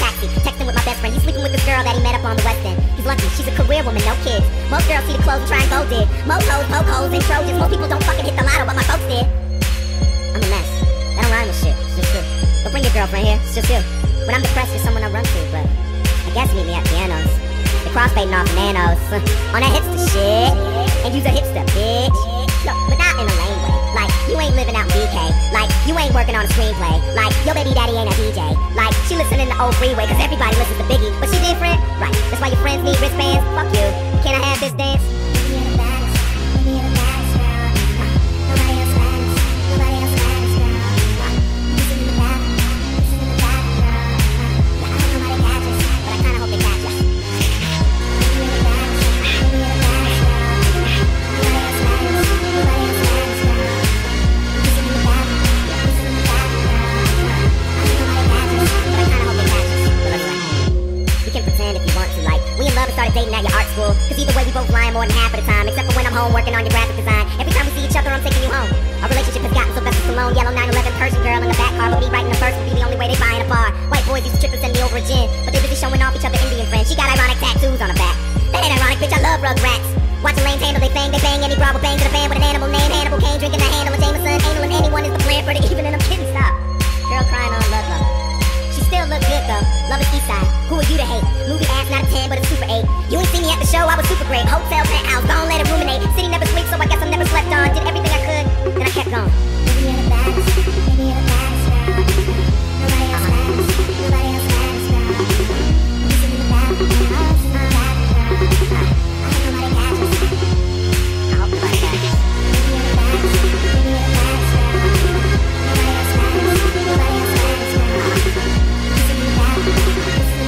taxi, texting with my best friend. He's sleeping with this girl that he met up on the West End. He's lucky, she's a career woman, no kids. Most girls see the clothes and try and go dig. Most hoes, poke holes, and Trojans. Most people don't fucking hit the lotto, but my folks did. I'm a mess. That don't rhyme with shit. It's just you. Don't bring your girlfriend here. It's just you. When I'm depressed, you're someone I run to, but I guess meet me at pianos. The crossfading off nanos. On that hipster shit. And use a hipster, bitch. No, but not in a lame way. Like, you ain't living out in BK. Like, you ain't working on a screenplay. Like, your baby daddy ain't a DJ. Like, she listening to old Freeway, cause everybody listens to Biggie. But she different, right? That's why your friends need wristbands. Fuck you. Can I have this dance? Started dating at your art school, cause either way we both lying more than half of the time. Except for when I'm home working on your graphic design. Every time we see each other I'm taking you home. Our relationship has gotten Sylvester Stallone, yellow 911 Persian girl in the back car. But me writing the verse would be the only way they buying a bar. White boys used to trip and send me over a gin, but they busy showing off each other Indian friends. She got ironic tattoos on her back. That ain't ironic, bitch, I love Rugrats. Watching lanes handle they bang any bra with bangs in a van with an animal named Hannibal Kane. Drinking the handle of Jameson, anal of anyone is the plan for the evening. I'm kidding, stop. Girl crying on love. She still look good though. Love is Eastside. Who are you to hate? Movie ass not a 10 but a super 8. You ain't see me at the show, I was super great. Hotel, penthouse, don't let it ruminate. City never sleeps, so I guess I'm never slept on. Did everything I could, then I kept going. Maybe you're the baddest, maybe you're the baddest girl. Nobody else matters, nobody else matters, girl. You see me the baddest, I'm the baddest girl. I hope nobody catches. I hope nobody catches. Maybe you're the baddest, maybe you're the baddest girl. Nobody else matters, nobody else matters, girl. You see me the baddest, you see me the baddest girl.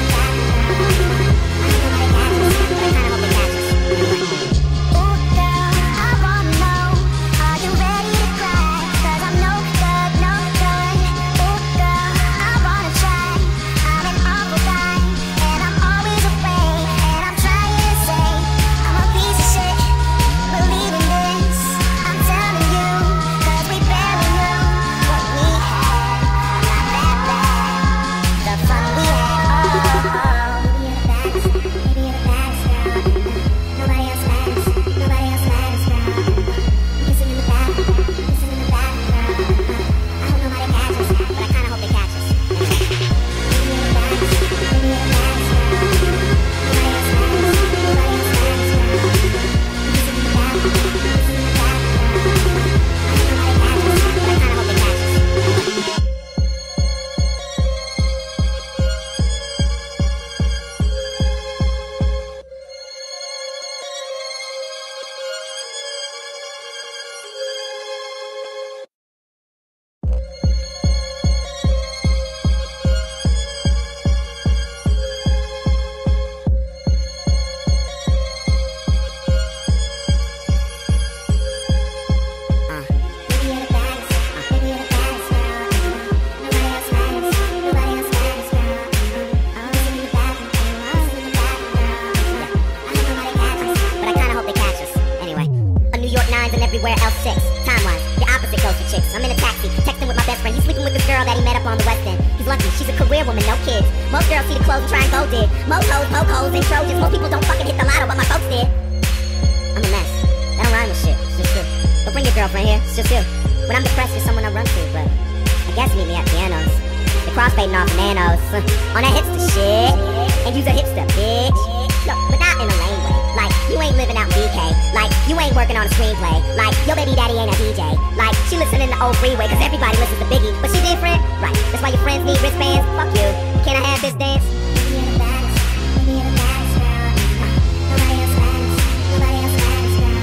Everywhere else 6, time-wise, the opposite goes for chicks. I'm in a taxi, texting with my best friend. He's sleeping with this girl that he met up on the West End. He's lucky, she's a career woman, no kids. Most girls see the clothes and try and go dig. Most hoes, poke holes, and Trojans. Most people don't fucking hit the lotto, but my folks did. I'm a mess. That don't rhyme with shit. It's just you. Don't bring your girlfriend here. It's just you. When I'm depressed, you're someone I run to, but I guess meet me at pianos. The crossfading off nanos. On that hipster shit. And use a hipster, bitch. No, but not in a lame way. Like, you ain't living out in BK. Like, you ain't working on a screenplay. Like, your baby daddy ain't a DJ. Like, she listening to old Freeway, cause everybody listens to Biggie. But she different, right? That's why your friends need wristbands. Fuck you. Can I have this dance? Maybe you're the baddest, maybe you're the baddest girl. Nobody else matters, nobody else matters, girl.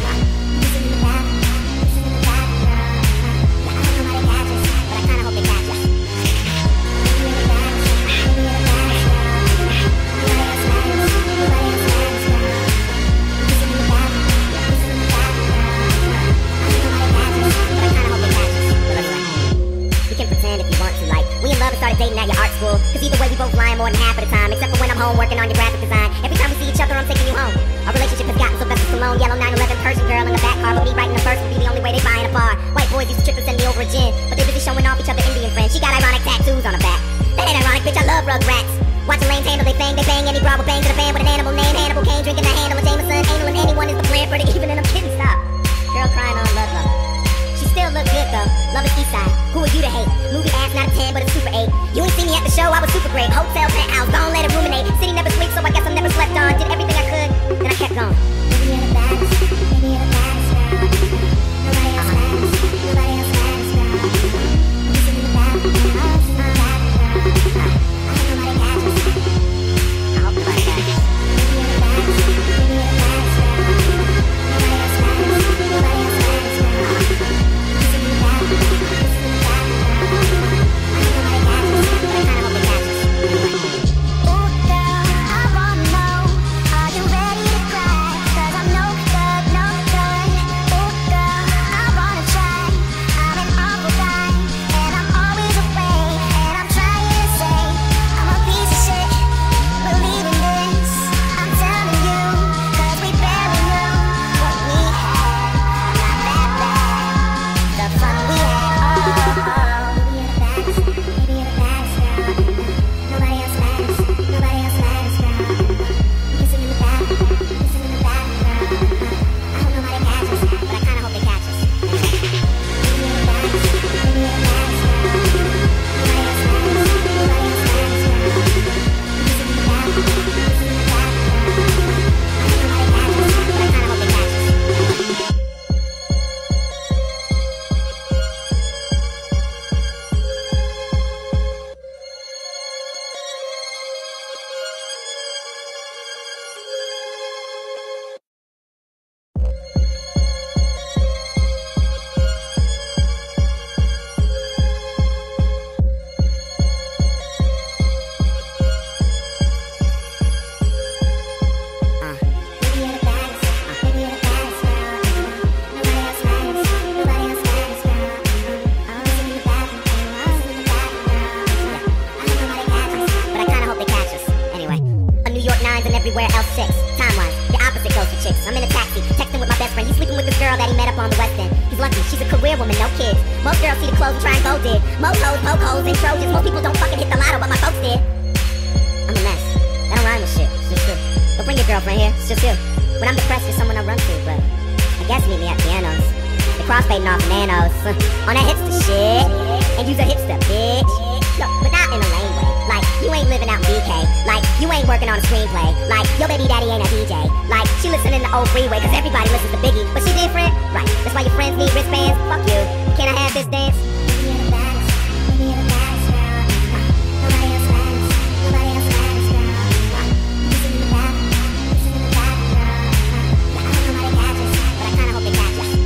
You see me the baddest, you see me the baddest girl. I hope nobody catches, but I kinda hope they catch ya. Maybe you're the baddest, maybe you're the baddest girl. Nobody else matters, nobody else matters, girl. You see me the baddest, you see me the baddest girl. I hope nobody catches, but I kinda hope they catch us. But anyway, you can pretend if you want to, like we in love and started dating at your art school. Cause either way we both lying more than half of the time. Except for when I'm home working on your graphic design. Every time we see each other I'm taking you home. Our relationship has gotten Sylvester Stallone, yellow 911 Persian girl in the back car. But me writing the verse would be the only way they buying a bar. White boys used to trip and send me over a gin, but they busy showing off each other Indian friends. She got ironic tattoos on her back. That ain't ironic, bitch, I love Rugrats. they bang any bra with bang to the band with an animal named Hannibal Kane, drinking the handle of Jameson, anal and anyone is the plan for the evening. I'm kidding, stop. Girl crying on love love. She still look good though. Love is Eastside. Who are you to hate? Movie ass not a 10 but a super 8. You ain't see me at the show, I was super great. Hotel penthouse, don't let it ruminate. City never sleeps, so I guess I'm never slept on. Did everything I could, then I kept going. Baby, you're the baddest. Baby, you're the baddest, girl. Nobody else matters. Nobody else matters, girl. You see me the baddest. I'm the baddest, girl. I hope nobody catches. I hope nobody catches. Baby, you're the baddest. Baby, you're the baddest, girl. Nobody else matters. Nobody else matters, girl. You see me the baddest. You see me the baddest, girl. I hope nobody catches, but I kinda hope they catch us. Ooh, girl, I wanna know, are you ready to cry? 'Cause I'm no good, no good. Ooh, girl, I wanna try. I'm an awful guy, and I'm always afraid. And I'm trying to say, I'm a piece of shit. Believe in this, I'm telling you, 'cause we barely knew what we had. Not that bad, the fun we had. Oh. Baby, you're the baddest. Baby, you're the baddest, girl. Nobody else matters. Nobody else matters, girl. I'm kissing in the back. I'm kissing in the back, girl. I hope nobody catches, but I kinda hope they catch us. Baby, you're the baddest. Baby, you're the baddest, girl. Nobody else matters. Nobody else matters, girl. I'm kissing in the back. I'm kissing in the back, girl. I hope nobody catches, but I kinda hope they catch us. Baby, you're the baddest. Baby, you're the baddest, girl. Nobody else matters. Nobody else matters, girl. I'm kissing in the back. I'm kissing in the back, girl. I hope nobody catches, but I kinda hope they catch us. Anyway, a New York 9s and everywhere else 6. Time-wise, the opposite goes for chicks. I'm in a taxi, texting with my best friend. He's sleeping with this girl that he met up on the West End. He's lucky, she's a career woman, no kids. Most girls see the clothes and try and go dig. Most hoes, poke holes, and Trojans. Most people don't fucking hit the lotto, but my folks did. I'm a mess. I don't rhyme with shit. It's just you. Don't bring your girlfriend here. It's just you. When I'm depressed, you're someone I run to, but I guess meet me at pianos. The crossfading off nanos. On that hipster shit. And you's a hipster, bitch. No, but not in a lame way. Like, you ain't living out in BK. Like, you ain't working on a screenplay. Like, your baby daddy ain't a DJ. Like, she listening to old freeway, cause everybody listens to Biggie. But she different? Right. That's why your friends need wristbands. Fuck you. Can I have this dance? Baby, you're the baddest. Baby, you're the baddest, girl. Nobody else matters. Nobody else matters, girl. I'm kissing in the back. I'm kissing in the back, girl. I hope nobody catches, but I kinda hope they catch us.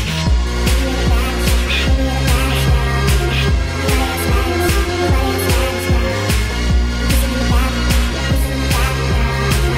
Baby, you're the baddest. Baby, you're the baddest, girl. Nobody else matters. Nobody else matters, girl. I'm kissing in the back. I'm kissing in the back, girl.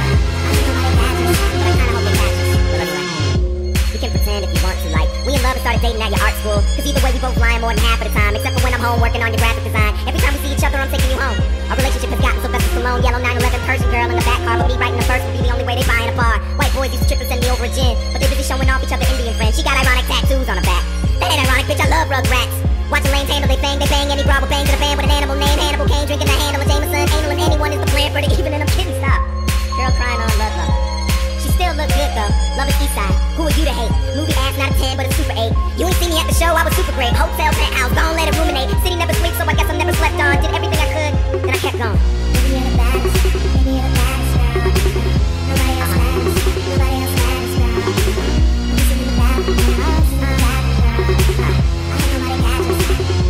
I hope nobody catches, but I kinda hope they catch us. But anyway, we can pretend if you want to, like, we in love and started dating at your art school. Cause either way we both lying more than half of the time. Except for when I'm home working on your graphic design. Every time we see each other I'm taking you home. Our relationship has gotten Sylvester Stallone, yellow 911 Persian girl in the back car. But me writing the verse would be the only way they buying a bar. White boys used to trip and send me over a gin, but they busy showing off each other Indian friends. She got ironic tattoos on her back. That ain't ironic, bitch, I love Rugrats. Watching lanes handle, they bang any bra with bang to the band with an animal named Hannibal Kane, drinking the handle of Jameson, anal and anyone is the plan for the evening. I'm kidding, stop. Girl crying on love love. She still look good though. Love is Eastside. Who are you to hate? Movie ass not a 10 but a super 8. You ain't see me at the show, I was super great. Hotel penthouse, don't let it ruminate. City never sleeps, so I guess I'm never slept on. Did everything I could, then I kept going. Baby, you're the baddest. Baby, you're the baddest, girl. Nobody else matters. Nobody else matters, girl. I'm kissing in the back. I'm kissing in the back, girl. I hope nobody catches.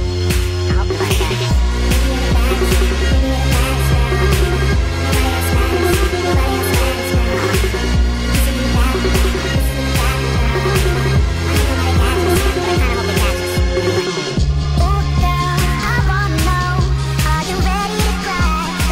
I hope nobody catches. Baby, you're the baddest. Baby, you're the baddest, girl. Nobody else matters. Nobody else matters, girl. I'm kissing in the back. I'm kissing in the back, girl. I hope nobody catches, but I kinda hope they catch us. Ooh, girl, I wanna know, are you ready to cry?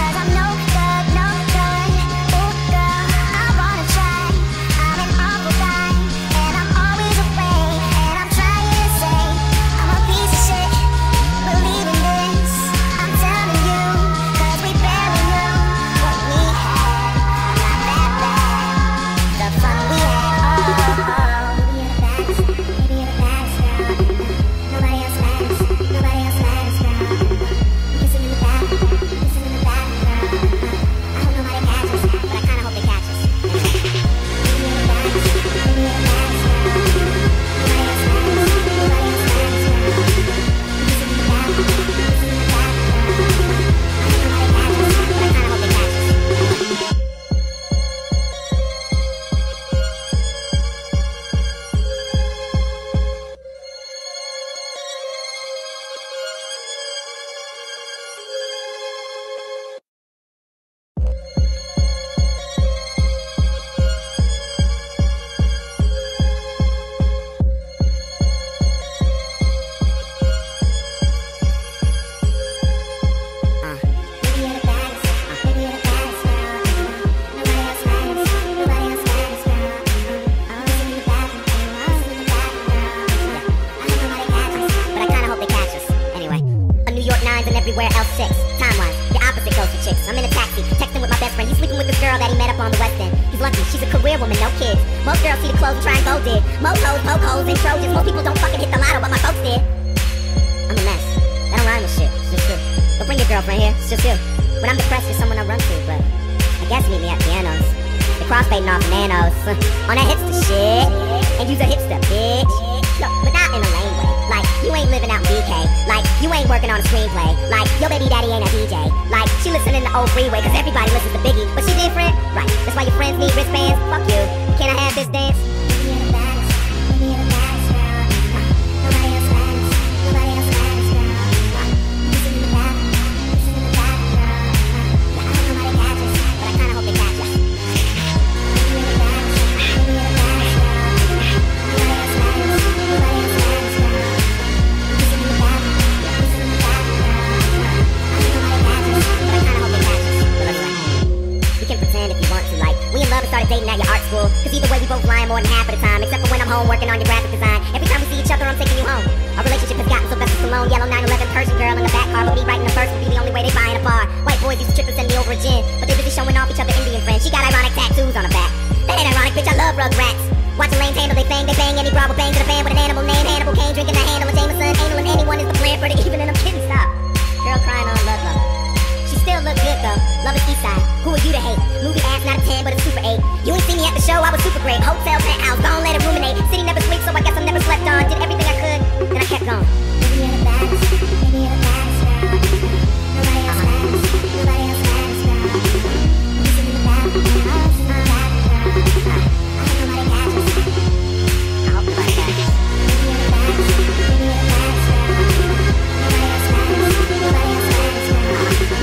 gold did. Most hoes, poke holes, and Trojans. Most people don't fucking hit the lotto, but my folks did. I'm a mess. That don't rhyme with shit. It's just true. Don't bring your girlfriend here. It's just you. When I'm depressed, you're someone I run to, but I guess meet me at pianos. The crossfading off nanos. On that hipster shit. And use a hipster, bitch. No, but not in a lame way. Like, you ain't living out in BK. Like, you ain't working on a screenplay. Like, your baby daddy ain't a DJ. Like, she listening to old Freeway, cause everybody listens to Biggie. But she different? Right. That's why your friends need wristbands. Fuck you. Can I have this dance? Started dating at your art school, cause either way we both lying more than half of the time, except for when I'm home working on your graphic design. Every time we see each other I'm taking you home. Our relationship has gotten Sylvester Stallone, yellow 911 Persian girl in the back car, but me writing the verse would be the only way they buy in a bar. White boys used to trip and send me over a gin, but they busy showing off each other Indian friends. She got ironic tattoos on her back. That ain't ironic, bitch, I love Rugrats. Watching lanes handle they bang any bra with bangs in a band with an animal named Hannibal Kane, drinking that handle of Jameson, anal and anyone is the plan for the evening. I'm kidding, stop. Girl crying on love. She still look good though. Love is Eastside. Who are you to hate? Movie ass not a 10 but a super 8. You ain't see me at the show, I was super great. Hotel, penthouse, don't let it ruminate. City never sleeps, so I guess I'm never slept on. Did everything I could, then I kept going. Maybe you're the baddest, maybe you're the baddest girl. Nobody else matters, nobody else matters, girl. You see me the bad, I'm the bad girl. I hope nobody catches. I hope nobody catches. Maybe you're the baddest, maybe you're the baddest girl. Nobody else matters, nobody else matters, girl.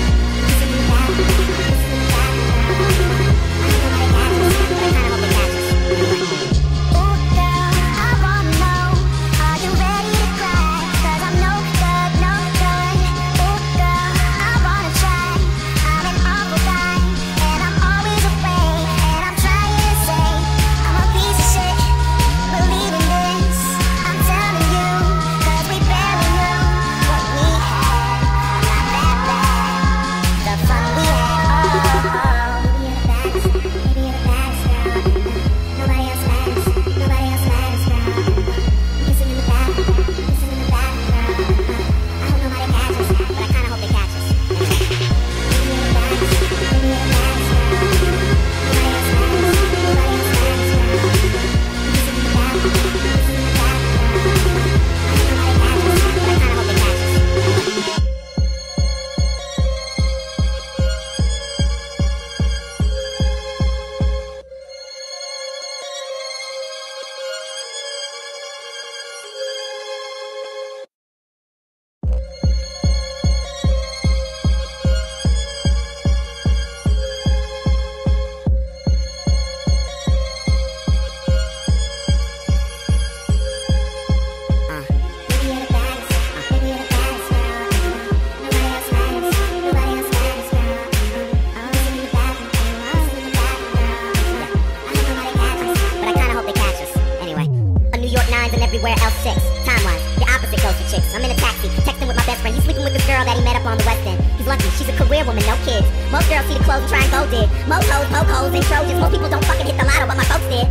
Everywhere else 6. Time-wise, the opposite goes for chicks. I'm in a taxi, texting with my best friend. He's sleeping with this girl that he met up on the West End. He's lucky, she's a career woman, no kids. Most girls see the clothes and try and go dig. Most hoes, poke holes, and Trojans. Most people don't fucking hit the lotto, but my folks did.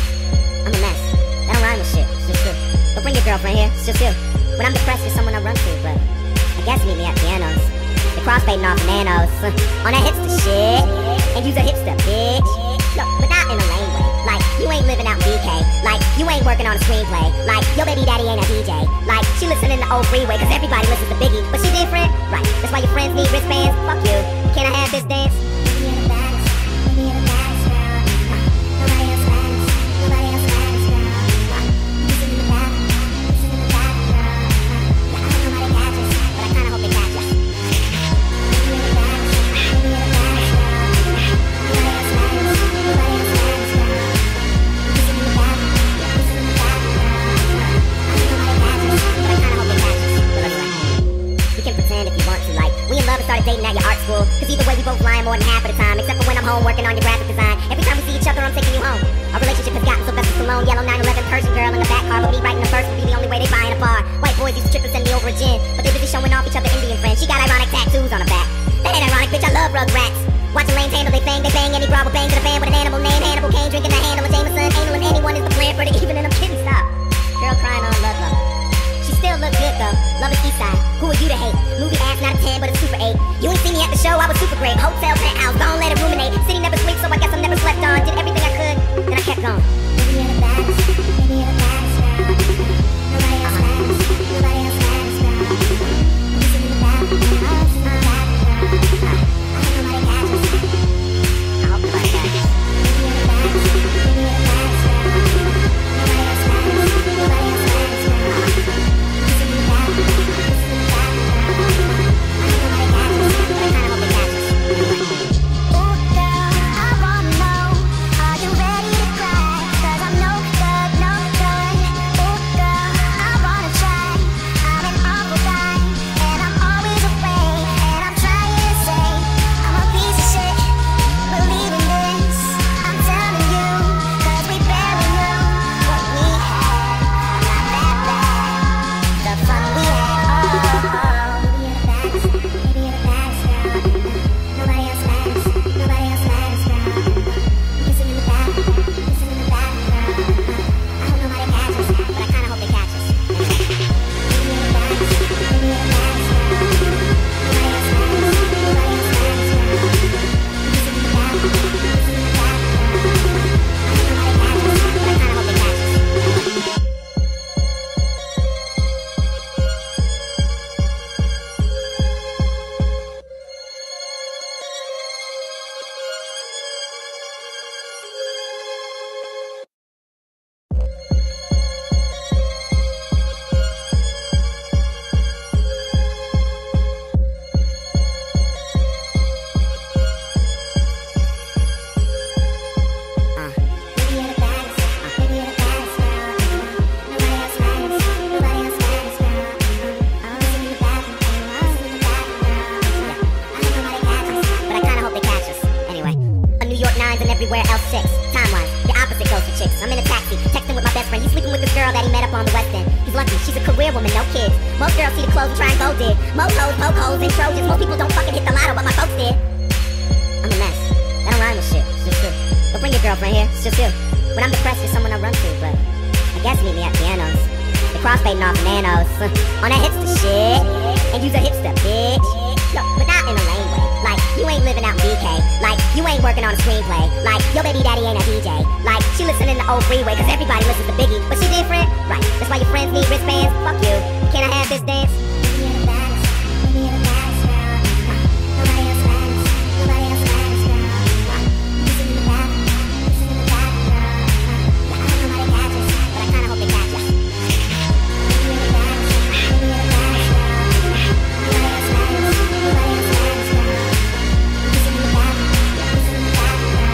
I'm a mess. That don't rhyme with shit. It's just true. Don't bring your girlfriend here. It's just you. When I'm depressed, you're someone I run to, but I guess meet me at pianos. The crossfading off nanos. On that hipster shit. And use a hipster, bitch. No, but not in a lame way. Like, you ain't living out in BK. Like, you ain't working on a screenplay. Like, your baby daddy ain't a DJ. Like, she listening to old Freeway, cause everybody listens to Biggie. But she different? Right. That's why your friends need wristbands. Fuck you. Can I have this dance? Maybe you're the baddest, maybe you're the baddest girl. Nobody else matters, nobody else matters, girl. You see me the bad, you see me the bad girl. I hope nobody catches, but I kinda hope they catch ya. Maybe you're the baddest, maybe you're the baddest girl. Nobody else matters, nobody else matters, girl. You see me the bad, you see me the bad girl. I hope nobody catches, but I kinda hope they catch us. But anyway, we can pretend if you want to, like we in love and started dating at your art school. Cause either way we both lying more than half of the time, except for when I'm home working on your graphic design. Every time we see each other I'm taking you home. Our relationship has gotten Sylvester Stallone, yellow 911 Persian girl in the back car, but me writing the verse would be the only way they buy in a bar. White boys used to trip and send me over a gin, but they busy showing off each other Indian friends. She got ironic tattoos on her back. That ain't ironic, bitch, I love Rugrats. Watching lanes handle they bang any bra with bang to the fan with an animal name. Hannibal Kane drinking the handle of Jameson. Anal and anyone is the plan for the evening. I'm kidding, stop. Girl crying on love. She still look good though. Love is Eastside. Who are you to hate? Movie ass not a 10 but a super 8. You ain't seen me at the show, I was super great. Hotel, penthouse, don't let it ruminate. City never sleeps, so I guess I'm never slept on. Did everything I could, then I kept going. Maybe you're the baddest, maybe you're the baddest girl. Nobody else matters, nobody else matters, girl. You see me the bad, I'm the bad girl. I hope nobody catches. I hope nobody catches. Maybe you're the baddest, maybe you're the baddest girl. Nobody else matters, nobody else matters, girl. You see me the bad, you see me the bad girl. I hope nobody catches, but I kinda hope they catch us. Ooh, girl, I wanna know, are you ready to cry? 'Cause I'm no good, no good. Ooh, girl, I wanna try. I'm an awful guy, and I'm always afraid. And I'm trying to say, I'm a piece of shit. Believe in this, I'm telling you, 'cause we barely knew what we had. Not that bad, the fun we had. Maybe you're the baddest, maybe you're the baddest girl. Nobody else matters, nobody else matters, girl. Kissing in the back, kissing in the back, girl. I hope nobody catches, But I kinda hope they catch us. maybe you're the baddest, maybe you're the baddest girl. Nobody else matters, nobody else matters, girl. Kissing in the back, kissing in the back, girl. I hope nobody catches, But I kinda hope they catch us. maybe you're the baddest, maybe you're the baddest girl. Nobody else matters, nobody else matters, girl. Kissing in the back, kissing in the back, girl. I hope nobody catches. But I kinda hope they catch us. Anyway, a New York 9s and everywhere else 6. Time-wise, the opposite goes for chicks. I'm in a taxi, texting with my best friend. He's sleeping with this girl that he met up on the West End. He's lucky, she's a career woman, no kids. Most girls see the clothes and try and go dig. Most hoes, poke holes, and Trojans. Most people don't fucking hit the lotto, but my folks did. I'm a mess. That don't rhyme with shit. It's just you. Don't bring your girlfriend here. It's just you. When I'm depressed, you're someone I run to, but I guess meet me at pianos. The crossfading off nanos. On that hipster shit. And use a hipster, bitch. No, but not in a lame way. Like, you ain't living out BK. Like, you ain't working on a screenplay. Like, your baby daddy ain't a DJ. Like, she listening to old Freeway, cause everybody listens to Biggie. But she different? Right. That's why your friends need wristbands. Fuck you. Can I have this dance? Maybe you're the baddest, maybe you're the baddest girl. Nobody else matters, nobody else matters, girl. Kissing in the back, kissing in the back, girl. I hope nobody catches, But I kinda hope they catch us. maybe you're the baddest, maybe you're the baddest girl. Nobody else matters, nobody else matters, girl. Kissing in the back, kissing in the back, girl.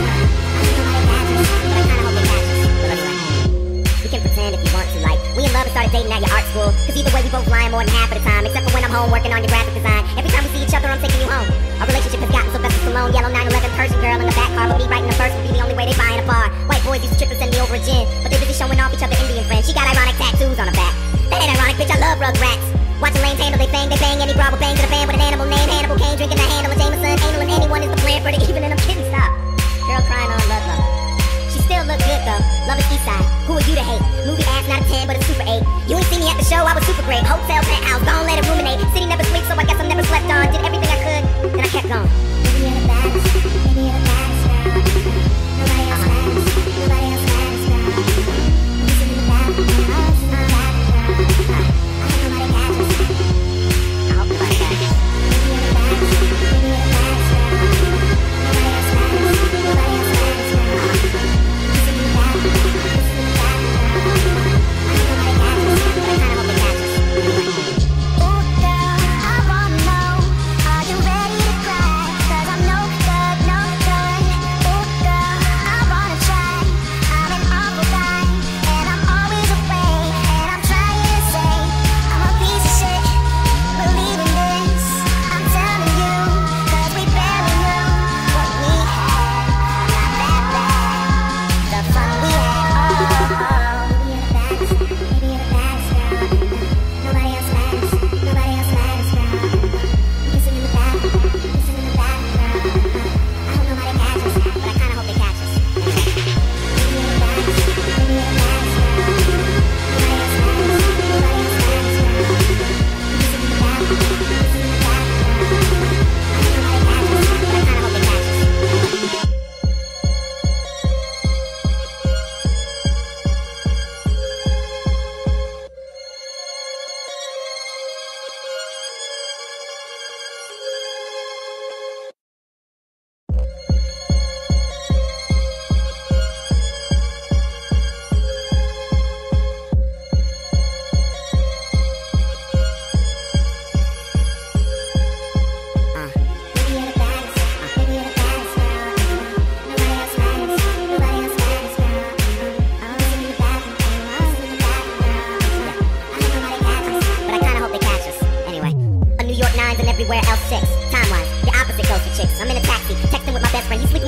I hope nobody catches. But I kinda hope they catch us. But anyway, we can pretend if you want to. Like, we in love and started dating at your art school. Cause either way, we both lying more than half of the time. Except for when I'm home working on your graphic design. Every time we see each other, I'm taking you home. Our relationship has gotten Sylvester Stallone, yellow 911 Persian girl in the back car. But me writing the verse would be the only way they buy in a bar. White boys used to trip and send me over a gin. But they busy showing off each other Indian friends. She got ironic tattoos on her back. That ain't ironic, bitch, I love Rugrats. Watching lanes handle they bang any bra with bang to the fan with an animal name. Hannibal Kane drinking the handle of Jameson. Anal and anyone is the plan for the evening. I'm kidding, stop. Girl crying on love. She still look good though. Love is Eastside. Who are you to hate? Movie ass not a 10 but a super 8. You ain't seen me at the show, I was super great. Hotel, penthouse, don't let it ruminate. City never sleeps, so I guess I'm never slept on. Did everything I could, then I kept going. Maybe you're the baddest, maybe you're the baddest girl. Nobody else matters, nobody else matters, girl. Kissing in the back, kissing in the back, girl. I hope nobody catches. I hope nobody catches. Maybe you're the baddest, maybe you're the baddest girl. Nobody else matters, nobody else matters, girl. Kissing in the back, kissing in the back, girl. I hope nobody catches. But I kinda hope they catch us. Ooh, girl, I wanna know, are you ready to cry?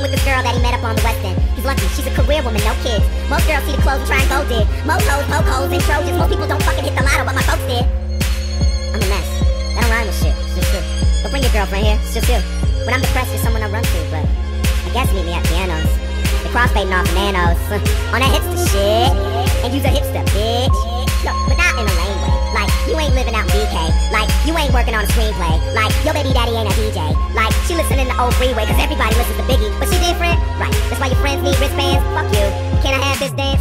with this girl that he met up on the West End. He's lucky, she's a career woman, no kids. Most girls see the clothes and try and go dig. Most hoes, poke holes, and Trojans. Most people don't fucking hit the lotto, but my folks did. I'm a mess. That don't rhyme with shit. It's just you. But bring your girlfriend here. It's just you. When I'm depressed, you're someone I run to, but I guess meet me at pianos. The crossfading off nanos. On that hipster shit. And use a hipster, bitch. No, but not in a lame way. Like, you ain't living out BK. Like, you ain't working on a screenplay. Like, your baby daddy ain't a DJ. Like, she listening to old Freeway, cause everybody listens to Biggie. But she different? Right. That's why your friends need wristbands. Fuck you. Can I have this dance?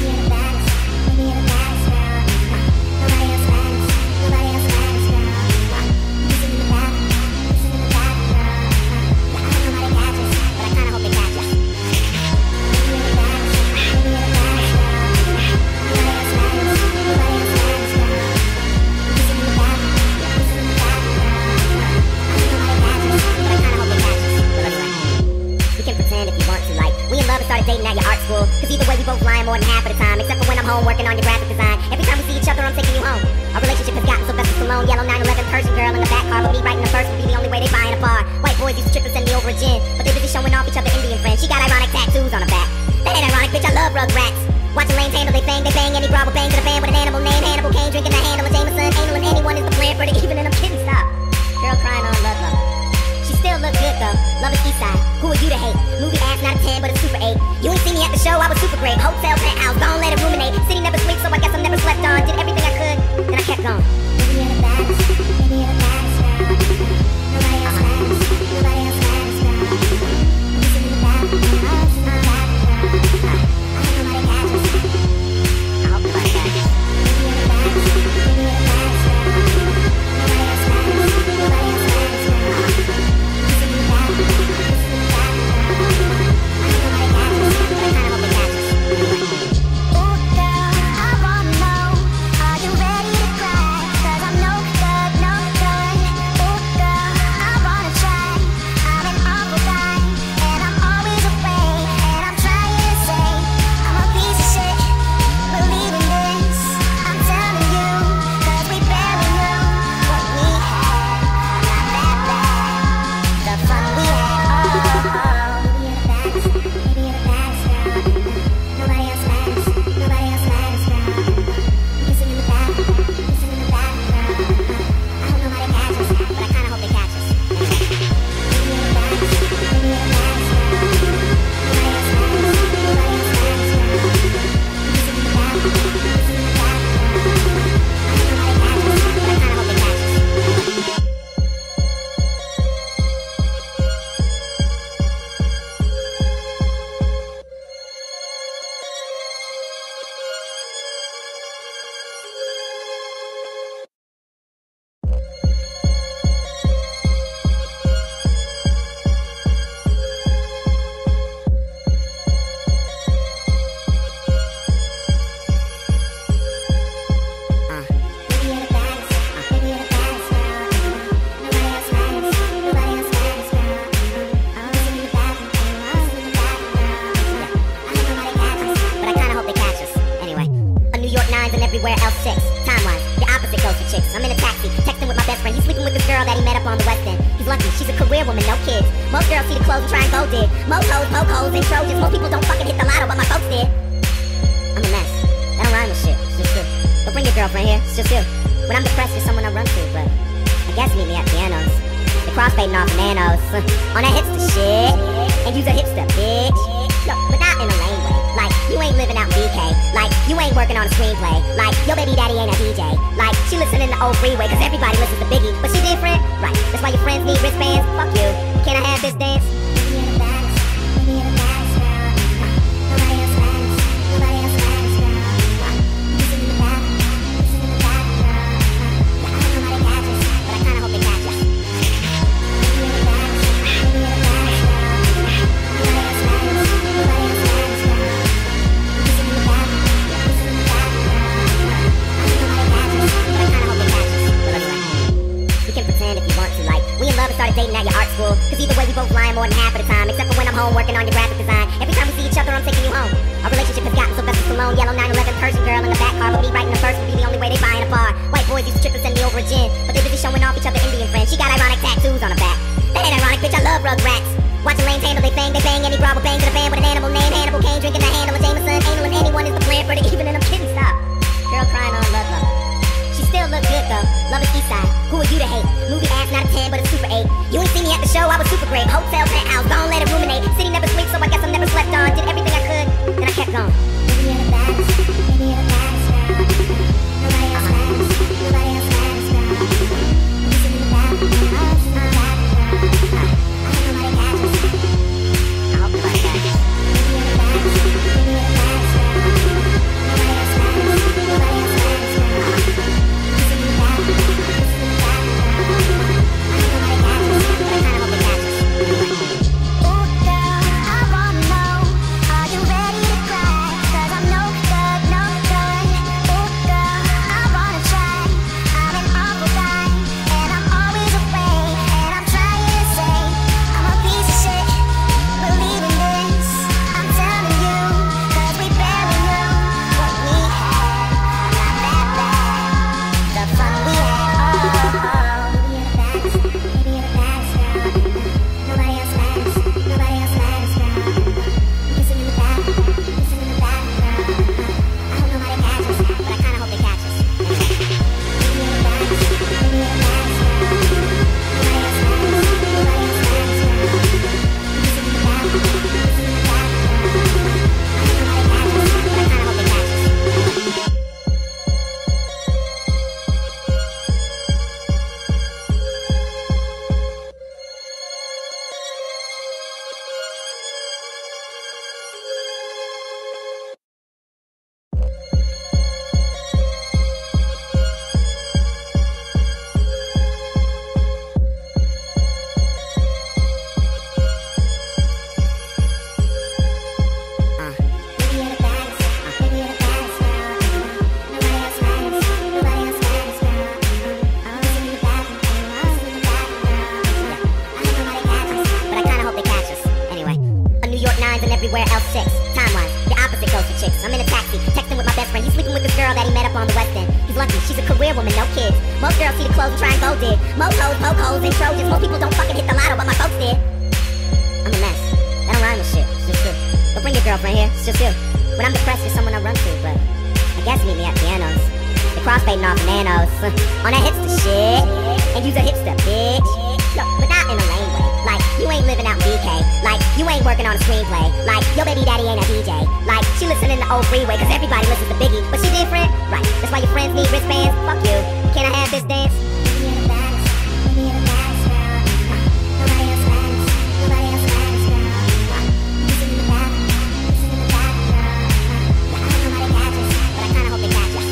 Started dating at your art school, cause either way we both lying more than half of the time, except for when I'm home working on your graphic design. Every time we see each other, I'm taking you home. Our relationship has gotten Sylvester Stallone, yellow 911 Persian girl in the back car, but me writing the verse would be the only way they buying a bar. White boys used to trip and send me over a gin, but they busy showing off each other Indian friends. She got ironic tattoos on her back. That ain't ironic, bitch, I love Rugrats. Watching lanes handle they bang any broad will bang to the band with an animal name. Hannibal Kane drinking the handle of Jameson, anal and anyone is the plan for the even and I'm kidding, stop. Girl crying on love. She still look good though, love is Eastside. Who are you to hate? Movie ass not a 10 but a super 8. You ain't see me at the show, I was super great. Hotel, penthouse, don't let it ruminate. City never sleeps, so I guess I never slept on. Did everything I could, then I kept going. Maybe you're the baddest, maybe you're the baddest girl. Nobody else matters, nobody else matters, girl. I'm sitting in the bathroom, I'm just not a bad girl. I hope nobody catches. I hope nobody catches. Maybe you're the baddest, maybe you're the baddest girl. Nobody else matters, nobody else matters, girl. I'm sitting in the bathroom, I'm just not a bad girl. Everywhere else chicks, time-wise, the opposite goes for chicks. I'm in a taxi, texting with my best friend. He's sleeping with this girl that he met up on the West End. He's lucky, she's a career woman, no kids. Most girls see the clothes and try and go dig. Most hoes, poke holes, and Trojans. Most people don't fucking hit the lotto, but my folks did. I'm a mess. That don't rhyme with shit. It's just you. But bring your girlfriend here. It's just you. When I'm depressed, you're someone I run to, but I guess meet me at pianos. The crossfading off nanos. On that hipster shit. And use a hipster, bitch. No, but not in a lame way. Like, you ain't living out BK. Like, you ain't working on a screenplay. Like, your baby daddy ain't a DJ. Like, she listening to old Freeway, cause everybody listens to Biggie. But she different? Right. That's why your friends need wristbands. Fuck you. Can I have this dance? Maybe you're the baddest, maybe you're the baddest girl. Nobody else matters, nobody else matters, girl. I'm sitting in the bathroom, I'm sitting in the bathroom, girl. I hope nobody catches, but I kinda hope they catch ya. Maybe you're the baddest, maybe you're the baddest girl. Nobody else matters, nobody else matters, girl. I'm sitting in the bathroom, I'm sitting in the bathroom, girl. I hope nobody catches, but I kinda hope they catch us. But anyway, we can pretend if you want to, like we in love and started dating at your art school. Cause either way we both lying more than half of the time, except for when I'm home working on your graphic design. Every time we see each other, I'm taking you home. Our relationship has gotten Sylvester Stallone, yellow 911 Persian girl in the back car, but me writing the verse would be the only way they buying a bar. White boys used to trip and send me over a gin, but they busy showing off each other Indian friends. She got ironic tattoos on her back. That ain't ironic, bitch, I love Rugrats. Watching lanes handle they bang any broad will bang to the fan with an animal named Hannibal Kane, drinking the handle of Jameson, anal and anyone is the plan for the evening. I'm kidding, stop. Girl crying on love. She still look good though, love is Eastside. Who are you to hate? Movie ass not a 10 but a super 8. You ain't seen me at the show, I was super great. Hotel, penthouse, don't let it ruminate. City never sleeps, so I guess I'm never slept on. Did everything I could, then I kept going. Baby, you're the baddest, baby, you're the baddest girl. Nobody else matters, nobody else matters, girl. I'm just in the bathroom, I'm just in the bathroom, girl. I hope nobody catches. I hope nobody catches. Baby, you're the baddest, baby, you're the baddest girl. Nobody else matters, nobody else matters, girl. I'm just in the bathroom, I'm just in the bathroom, girl. I hope nobody catches, but I kinda hope it catches. Ooh, girl, I wanna know, are you ready to cry? 'Cause I'm no good, no good. Ooh, girl, I wanna try. I'm an awful guy, and I'm always afraid. And I'm trying to say, I'm a piece of shit. Believe in this, I'm telling you, 'cause we barely knew what we had. Not that bad, the fun we had. Baby, you're the baddest, baby, you're the baddest girl. Nobody else matters, nobody else matters, girl. I'm kissing in the bathroom, kissing in the bathroom, girl. I hope nobody catches, but I kinda hope they catch us. Baby, you're the baddest, baby, you're the baddest girl. Nobody else matters, nobody else matters, girl. I'm kissing in the bathroom, kissing in the bathroom, girl. I hope nobody catches, but I kinda hope they catch us. Baby, you're the baddest, baby, you're the baddest girl. Nobody else matters, nobody else matters, girl. I'm kissing in the bathroom, kissing in the bathroom, girl. I hope nobody catches, but I kinda hope they catch us. Anyway, a New York 9s and everywhere else 6. Time-wise, the opposite goes for chicks. I'm in a taxi, texting with my best friend. He's sleeping with this girl that he met up on the West End. He's lucky, she's a career woman, no kids. Most girls see the clothes and try and go dig. Most hoes, poke holes, and Trojans. Most people don't fucking hit the lotto, but my folks did. I'm a mess. That don't rhyme with shit. It's just you. Don't bring your girlfriend here. It's just you. When I'm depressed, you're someone I run to, but I guess meet me at pianos. The crossfading off nanos. On that hipster shit. And use a hipster, bitch. Yo, but not in a lame way. Like, you ain't living out in BK. Like, you ain't working on a screenplay. Like, your baby daddy ain't a DJ. Like, she listening to old Freeway, cause everybody listens to Biggie. But she different? Right. That's why your friends need wristbands. Fuck you. Can I have this dance? Baby, you're the baddest. Baby, you're the baddest girl. Nobody else matters. Nobody else matters, girl. I'm kissing in the bathroom, kissing in the bathroom, girl. I hope nobody catches, but I kinda hope they catch us.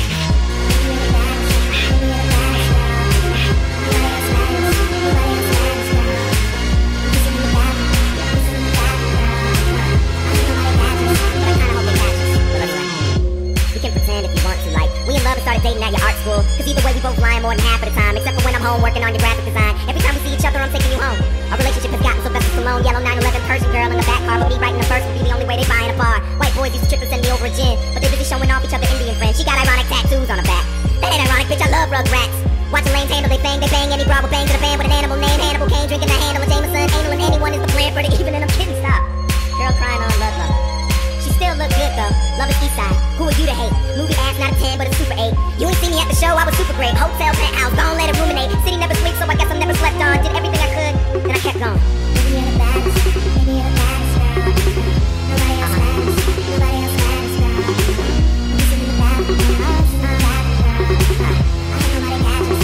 Baby, you're the baddest. Baby, you're the baddest girl. Nobody else matters. Nobody else matters, girl. I'm kissing in the bathroom, kissing in the bathroom, girl. I hope nobody catches, but I kinda hope they catch us. But anyway, we can pretend if you want to, like we in love and started dating at your art school. Cause either way we both lying more than half of the time. Except for when I'm home working on your graphic design. Every time we see each other I'm taking you home. Our relationship has gotten Sylvester Stallone, yellow 911 Persian girl in the back car. But me writing the verse would be the only way they buying a bar. White boys used to trip and send me over a gin, but they busy showing off each other Indian friends. She got ironic tattoos on her back. That ain't ironic, bitch, I love Rugrats. Watching lanes handle they bang any broad will bang to the fan with an animal named Hannibal Kane, drinking the handle of Jameson, anal and anyone is the plan for the evening. I'm kidding, stop. Girl crying on love. She still look good though, love is Eastside. Who are you to hate? Movie ass not a 10 but a super 8. You ain't seen me at the show, I was super great. Hotel, penthouse, don't let it ruminate. City never sleeps, so I guess I'm never slept on. Did everything I could, then I kept going. Baby, you're the baddest, baby, you're the baddest girl. Nobody else matters, nobody else matters, girl. I'm kissing in the bathroom, kissing in the bathroom, girl. I hope nobody catches.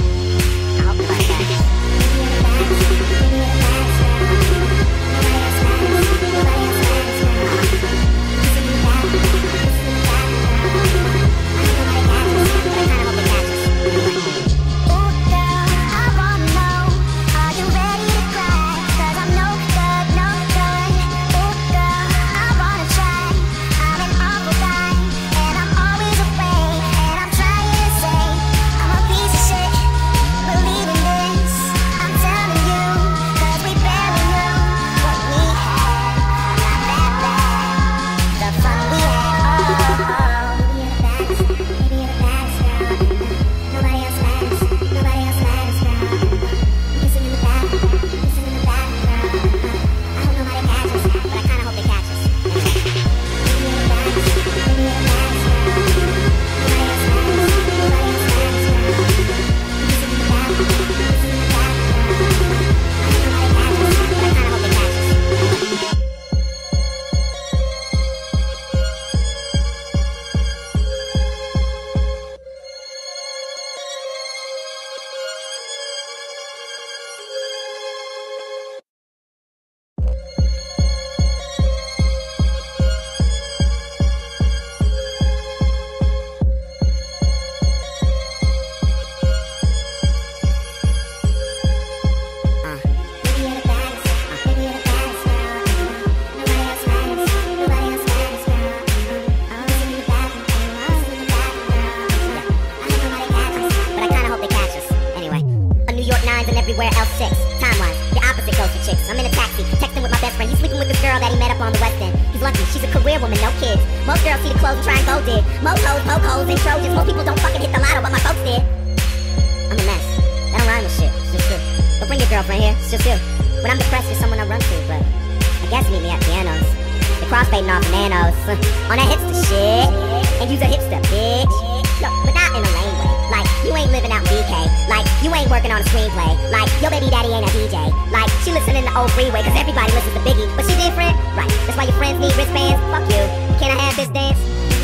I hope nobody catches. Baby, you're the baddest, baby, you're the baddest girl. Nobody else matters, nobody else matters, girl. I'm kissing in the bathroom, kissing in the bathroom, girl. I hope nobody catches, but I kinda hope they catch us. Ooh, girl, I wanna know, are you ready to cry? lucky, she's a career woman, no kids. Most girls see the clothes and try and go dig. Most hoes, poke holes, and Trojans. Most people don't fucking hit the lotto, but my folks did. I'm a mess. That don't rhyme with shit. It's just you. Don't bring your girlfriend here. It's just you. When I'm depressed, you're someone I run to, but I guess meet me at pianos. The crossfading off bananas. On that hipster shit. And use a hipster, bitch. No, but not in a lame way. Like, you ain't living out in BK. Like, you ain't working on a screenplay. Like, your baby daddy ain't a DJ. Like, she listening to old freeway, cause everybody listens to Biggie. But she different? Right. That's why your friends need wristbands. Fuck you. Can I have this dance?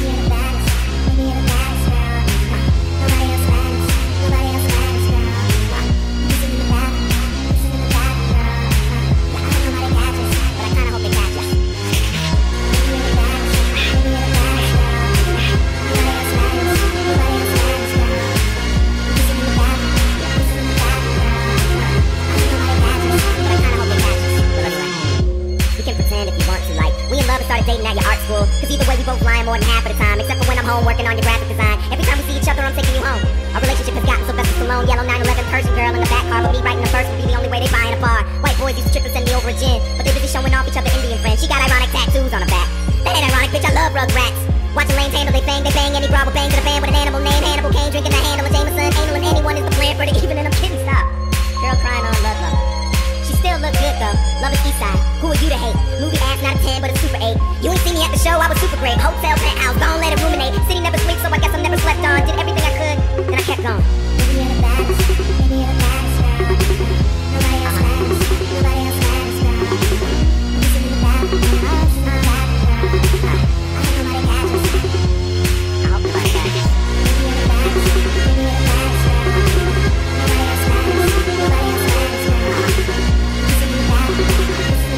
Started dating at your art school, cause either way we both lying more than half of the time, except for when I'm home working on your graphic design. Every time we see each other, I'm taking you home. Our relationship has gotten Sylvester Stallone, yellow 911 Persian girl in the back car, but me writing the verse would be the only way they buying a bar. White boys used to trip and send me over a gin, but they busy showing off each other Indian friends. She got ironic tattoos on her back. That ain't ironic, bitch, I love Rugrats. Watching lanes handle they bang any bra will bang to the fan with an animal named Hannibal Caine, drinking the handle of Jameson, anal and anyone is the plan for the even and I'm kidding, stop. Girl crying on love. She still look good though, love is Eastside, who are you to hate? Movie ass not a 10 but a super 8. You ain't see me at the show, I was super great. Hotel, penthouse, don't let it ruminate. City never sleeps, so I guess I'm never slept on. Did everything I could, then I kept going. Baby, you're the baddest, baby, you're the baddest girl. Nobody else matters, nobody else matters, girl. You see me the baddest, I'm the baddest girl. I hope nobody catches. I hope nobody catches. Baby, you're the baddest, baby, you're the baddest girl. Nobody else matters, nobody else matters, girl. You see me the baddest, you see me the baddest girl.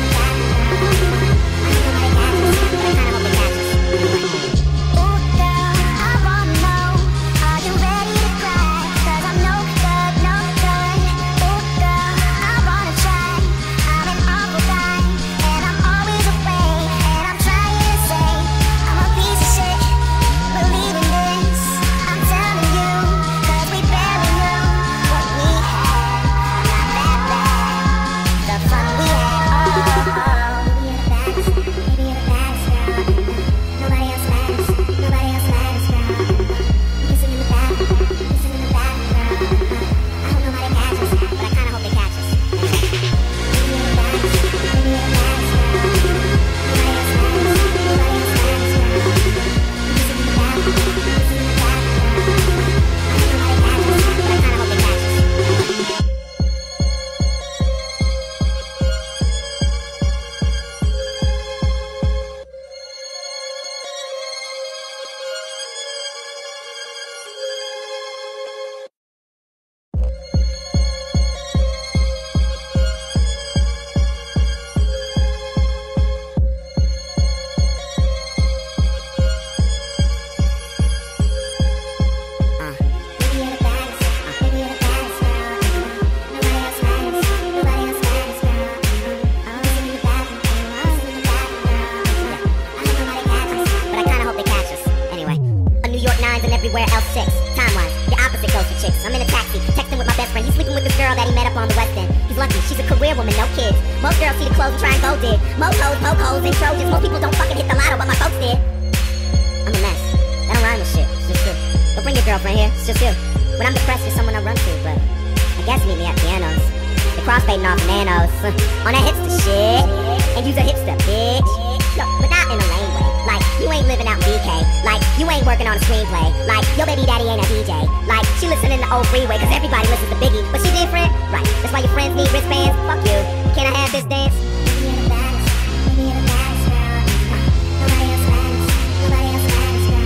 Everywhere else 6, time-wise, the opposite goes for chicks. I'm in a taxi, texting with my best friend. He's sleeping with this girl that he met up on the West End. He's lucky, she's a career woman, no kids. Most girls see the clothes and try and go dig. Most hoes, poke holes, and Trojans. Most people don't fucking hit the lotto, but my folks did. I'm a mess. That don't rhyme with shit. It's just you. Don't bring your girlfriend here. It's just you. When I'm depressed, you're someone I run to, but I guess meet me at pianos. The crossfading off bananas. On that hipster shit. And use a hipster, bitch. No, but not in a lame way. Like, you ain't living out in BK. Like, you ain't working on a screenplay. Like, your baby daddy ain't a DJ. Like, she listening to old freeway, cause everybody listens to Biggie. But she different? Right. That's why your friends need wristbands. Fuck you. Can I have this dance? Baby, you're the baddest. Baby, you're the baddest girl. Nobody else matters. Nobody else matters, girl.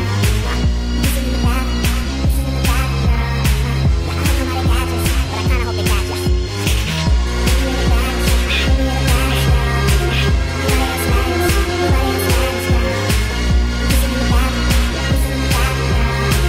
You see me the baddest. You see me the baddest girl. I hope nobody catches, but I kinda hope they catch ya. Baby, you're the baddest. Baby, you're the baddest girl. Nobody else matters. Nobody else matters, girl. You see me the baddest. You see me the baddest girl.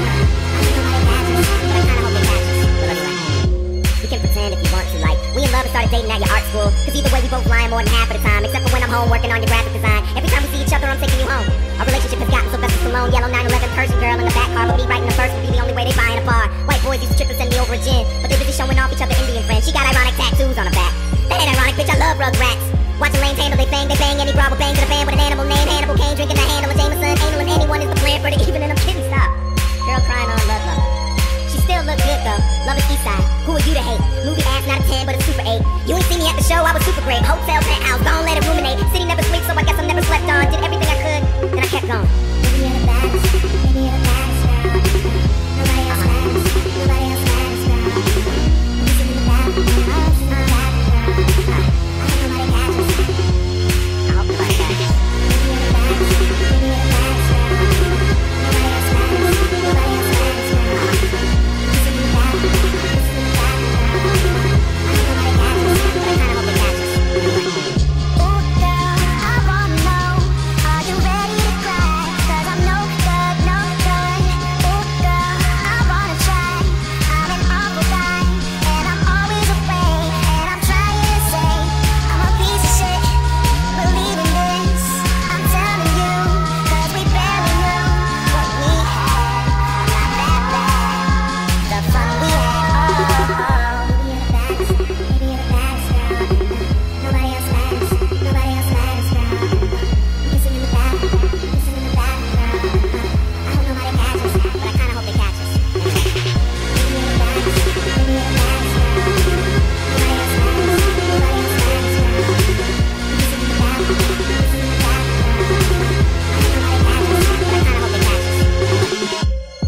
I hope nobody catches, but I kinda hope they catch us. But anyway, we can pretend if you want to, like we in love and started dating at your art school. Cause either way we both lying more than half of the time, except for when I'm home working on your graphic design. Every time we see each other, I'm taking you home. Our relationship has gotten Sylvester Stallone, yellow 911 Persian girl in the back car, but me writing the verse would be the only way they buying a bar. White boys used to trip and send me over a gin, but they busy showing off each other Indian friends. She got ironic tattoos on her back. That ain't ironic, bitch, I love Rugrats. Watching lanes handle they thing, they bang any bra with bang to the band with an animal named Hannibal Kane, drinking the handle of Jameson, anal and anyone is the plan for the evening. I'm kidding, stop. Girl crying on love love. She still look good though. Love is Eastside. Who are you to hate? Movie ass not a 10 but a super 8. You ain't see me at the show, I was super great. Hotel penthouse, don't let it ruminate. City never sleeps, so I guess I never slept on. Did everything I could, then I kept going. Maybe you're the baddest, maybe you're the baddest girl. Nobody else matters, nobody else matters, girl. You see me the bad, I'm the bad girl. I hope nobody catches. I hope nobody catches. Maybe you're the baddest, maybe you're the baddest girl. Nobody else matters, nobody else matters, girl. You see me the bad, you see me the bad girl. I hope nobody catches, but I kinda hope they catch us. Ooh, girl, I wanna know, are you ready to cry? 'Cause I'm no good, no good. Ooh, girl, I wanna try. I'm an awful guy, and I'm always afraid. And I'm trying to say, I'm a piece of shit. Believe in this, I'm telling you, 'cause we barely knew what we had. Not that bad, the fun we had. Maybe you're the baddest, maybe you're the baddest girl. Nobody else matters, nobody else matters, girl. I'm kissing in the back, I'm kissing in the back, girl. I hope nobody catches, but I kinda hope they catch us. Maybe you're the baddest, maybe you're the baddest girl. Nobody else matters, nobody else matters, girl. I'm kissing in the back, I'm kissing in the back, girl. I hope nobody catches, but I kinda hope they catch us.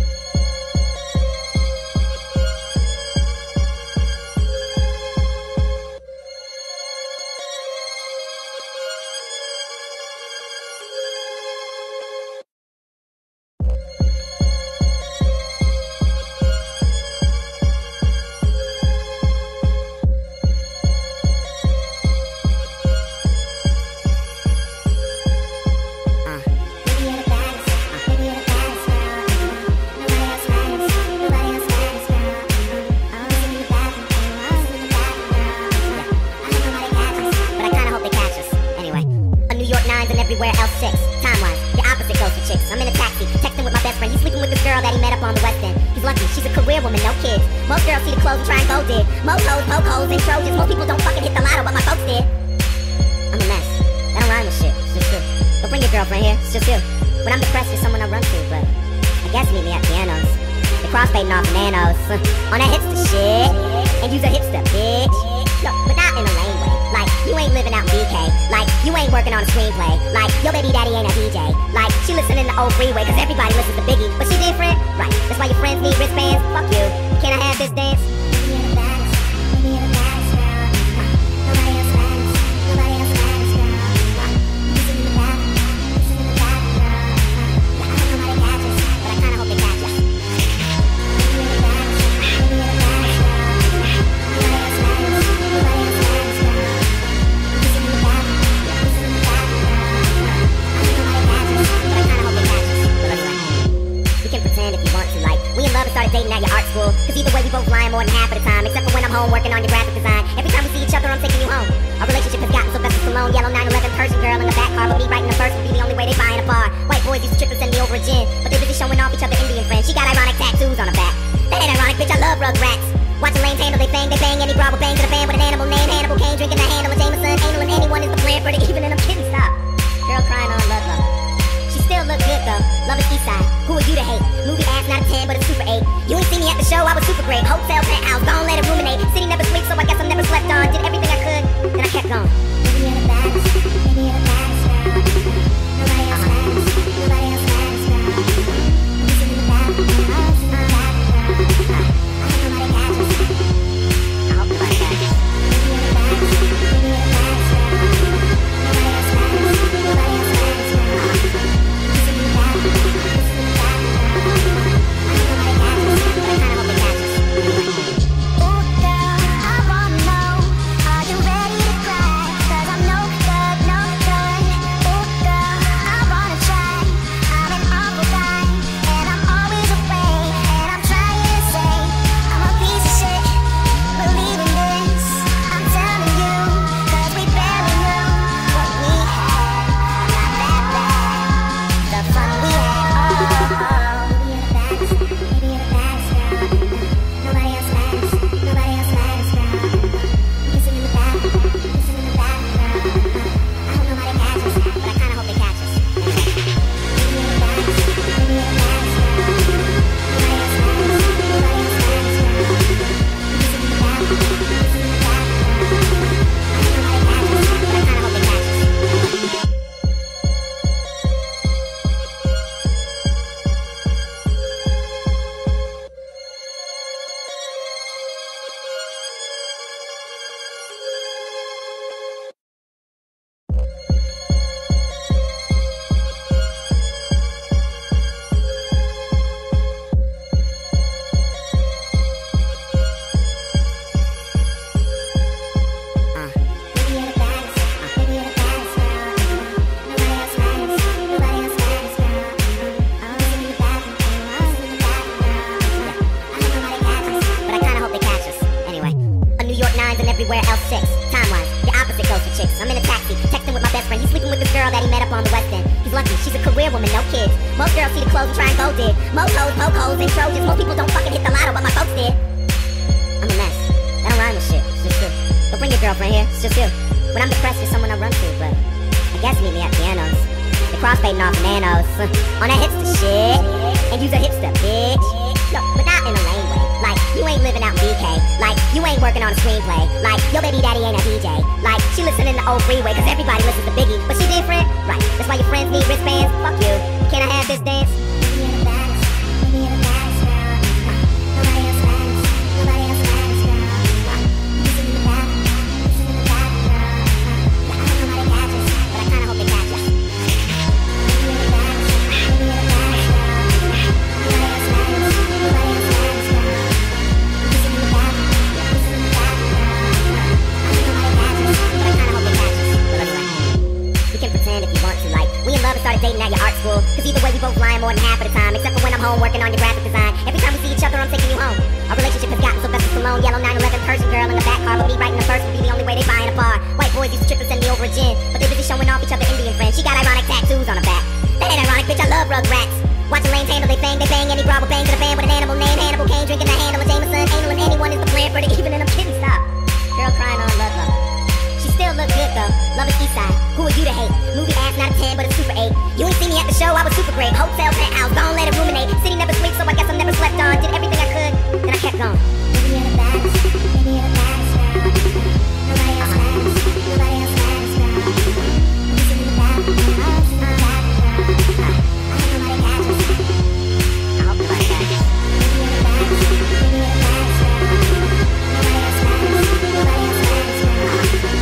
Maybe you're the baddest, maybe you're the baddest girl. Nobody else matters, nobody else matters, girl. I'm kissing in the back, I'm kissing in the back, girl. I hope nobody catches, but I kinda hope they catch us. Anyway, a New York 9s and everywhere else 6. Time-wise, the opposite goes for chicks. I'm in a taxi, texting with my best friend. He's sleeping with this girl that he met up on the West End. He's lucky, she's a career woman, no kids. Most girls see the clothes and try and go dig. Most hoes, poke holes, and Trojans. Most people don't fucking hit the lotto, but my folks did. I'm a mess. That don't rhyme with shit. It's just you. Don't bring your girlfriend here. It's just you. When I'm depressed, you're someone I run to, but I guess meet me at pianos. The crossfading off nanos. On that hipster shit. And use a hipster, bitch. No, but not in a lame way. Like, you ain't living out in BK. Like, you ain't working on a screenplay. Like, your baby daddy ain't a DJ. Like, she listening to old freeway, cause everybody listens to Biggie. But she different, right? That's why your friends need wristbands. Fuck you. Can I have this dance? Maybe you're the baddest. Maybe you're the baddest girl. Nobody else matters. Nobody else matters, girl. I'm kissing in the back. I'm kissing in the back, girl. I hope nobody catches, but I kinda hope they catch us. Maybe you're the baddest. Maybe you're the baddest girl. Nobody else matters. Nobody else matters, girl. I'm kissing in the back. I'm kissing in the back, girl. I hope nobody catches, but I kinda hope they catch us. But anyway, we can pretend if you want to, like we in love and started dating at your art school. Cause either way we both lying more than half of the time. Except for when I'm home working on your graphic design. Every time we see each other I'm taking you home. Our relationship has gotten Sylvester Stallone, yellow 911 Persian girl in the back car. But me writing the verse would be the only way they buy in a bar. White boys used to trip and send me over a gin, but they busy showing off each other Indian friends. She got ironic tattoos on her back. That ain't ironic, bitch, I love Rugrats. Watching lanes handle they bang any bra with bang to the band with an animal named Hannibal Kane, drinking the handle of Jameson, anal and anyone is the plan for the evening. I'm kidding, stop. Girl crying on love love. She still look good though. Love is Eastside. Who are you to hate? Movie ass not a 10 but a super 8. You ain't see me at the show, I was super great. Hotel penthouse, don't let it ruminate. City never sleeps, so I guess I never slept on. Did everything I could, then I kept going. Maybe you're the baddest, maybe you're the baddest girl. Nobody else matters, nobody else matters, girl. I'm kissing in the back, I'm kissing in the back, girl. I hope nobody catches. I hope nobody catches. Maybe you're the baddest, maybe you're the baddest girl. Nobody else matters, nobody else matters, girl. I'm kissing in the back, I'm kissing in the back, girl. I hope nobody catches, but I kinda hope they catch us. Ooh, girl, I best friend. He's sleeping with this girl that he met up on the West End. He's lucky, she's a career woman, no kids. Most girls see the clothes and try and go dig. Most hoes, poke holes, and Trojans. Most people don't fucking hit the lotto, but my folks did. I'm a mess. I don't rhyme with shit. It's just you. Don't bring your girlfriend here. It's just you. When I'm depressed, you're someone I run to, but I guess meet me at pianos. The crossfading off bananas. On that hipster shit. And use a hipster, bitch. No, but not in a lame way. Like, you ain't living out in BK. Like, you ain't working on a screenplay. Like, your baby daddy ain't a DJ. Like, she listening to old freeway, cause everybody listens to Biggie. But she different? Right. That's why your friends need wristbands. Fuck you. Can I have this dance? Started dating at your art school, cause either way we both lying more than half of the time, except for when I'm home working on your graphic design. Every time we see each other I'm taking you home. Our relationship has gotten Sylvester Stallone, yellow 911 Persian girl in the back car, but me writing the verse would be the only way they buying a bar. White boys used to trip and send me over a gin, but they busy showing off each other Indian friends. She got ironic tattoos on her back. That ain't ironic, bitch, I love Rugrats. Watching lanes handle they bang any bra will bang to the band with an animal named Hannibal Kane, drinking the handle of Jameson, anal and anyone is the plan for the evening. I'm kidding, stop. Girl crying on love. Still look good though, love is Eastside. Who are you to hate? Movie ass not a 10 but a super 8. You ain't see me at the show, I was super great. Hotel, penthouse, don't let it ruminate. City never sleeps, so I guess I'm never slept on. Did everything I could, then I kept going. Maybe you're the baddest, maybe you're the baddest girl. Nobody else matters, nobody else matters, girl. You see me the baddest, I'm the baddest girl. I hope nobody catches. I hope nobody catches. Maybe you're the baddest, maybe you're the baddest girl. Nobody else matters, nobody else matters, girl.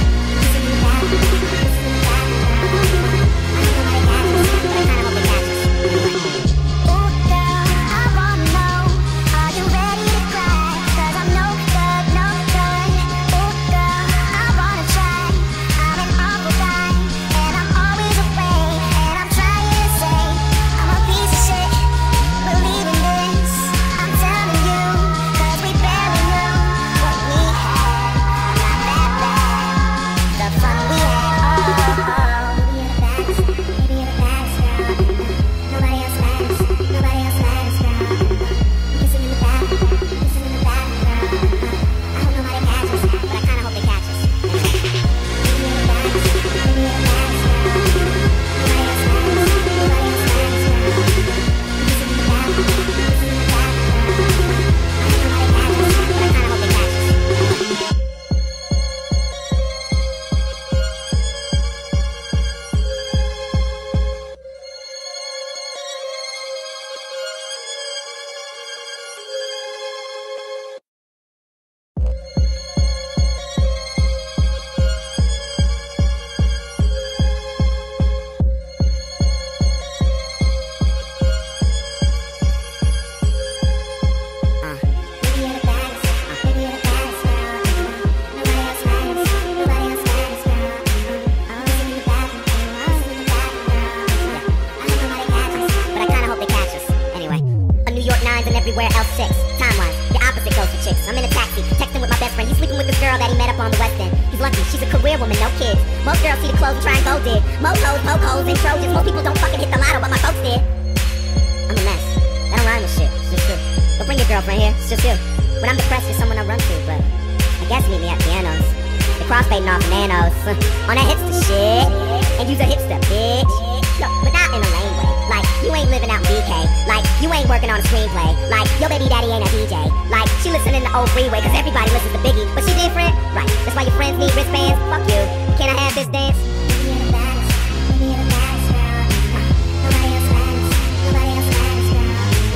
Everywhere else 6, time-wise, the opposite goes for chicks. I'm in a taxi, texting with my best friend. He's sleeping with this girl that he met up on the West End. He's lucky, she's a career woman, no kids. Most girls see the clothes and try and go dig. Most hoes, poke holes, and Trojans. Most people don't fucking hit the lotto, but my folks did. I'm a mess. I don't rhyme with shit. It's just you. Don't bring your girlfriend here. It's just you. When I'm depressed, you're someone I run to, but I guess meet me at pianos. The crossfading off bananas. On that hipster shit. And use a hipster, bitch. No, but not in a lame way. Like, you ain't living out in BK. Like, you ain't working on a screenplay. Like, your baby daddy ain't a DJ. Like, she listening to old freeway, cause everybody listens to Biggie. But she different? Right. That's why your friends need wristbands. Fuck you. Can I have this dance? Maybe you're the baddest, maybe you're the baddest girl. Nobody else matters, nobody else matters, girl.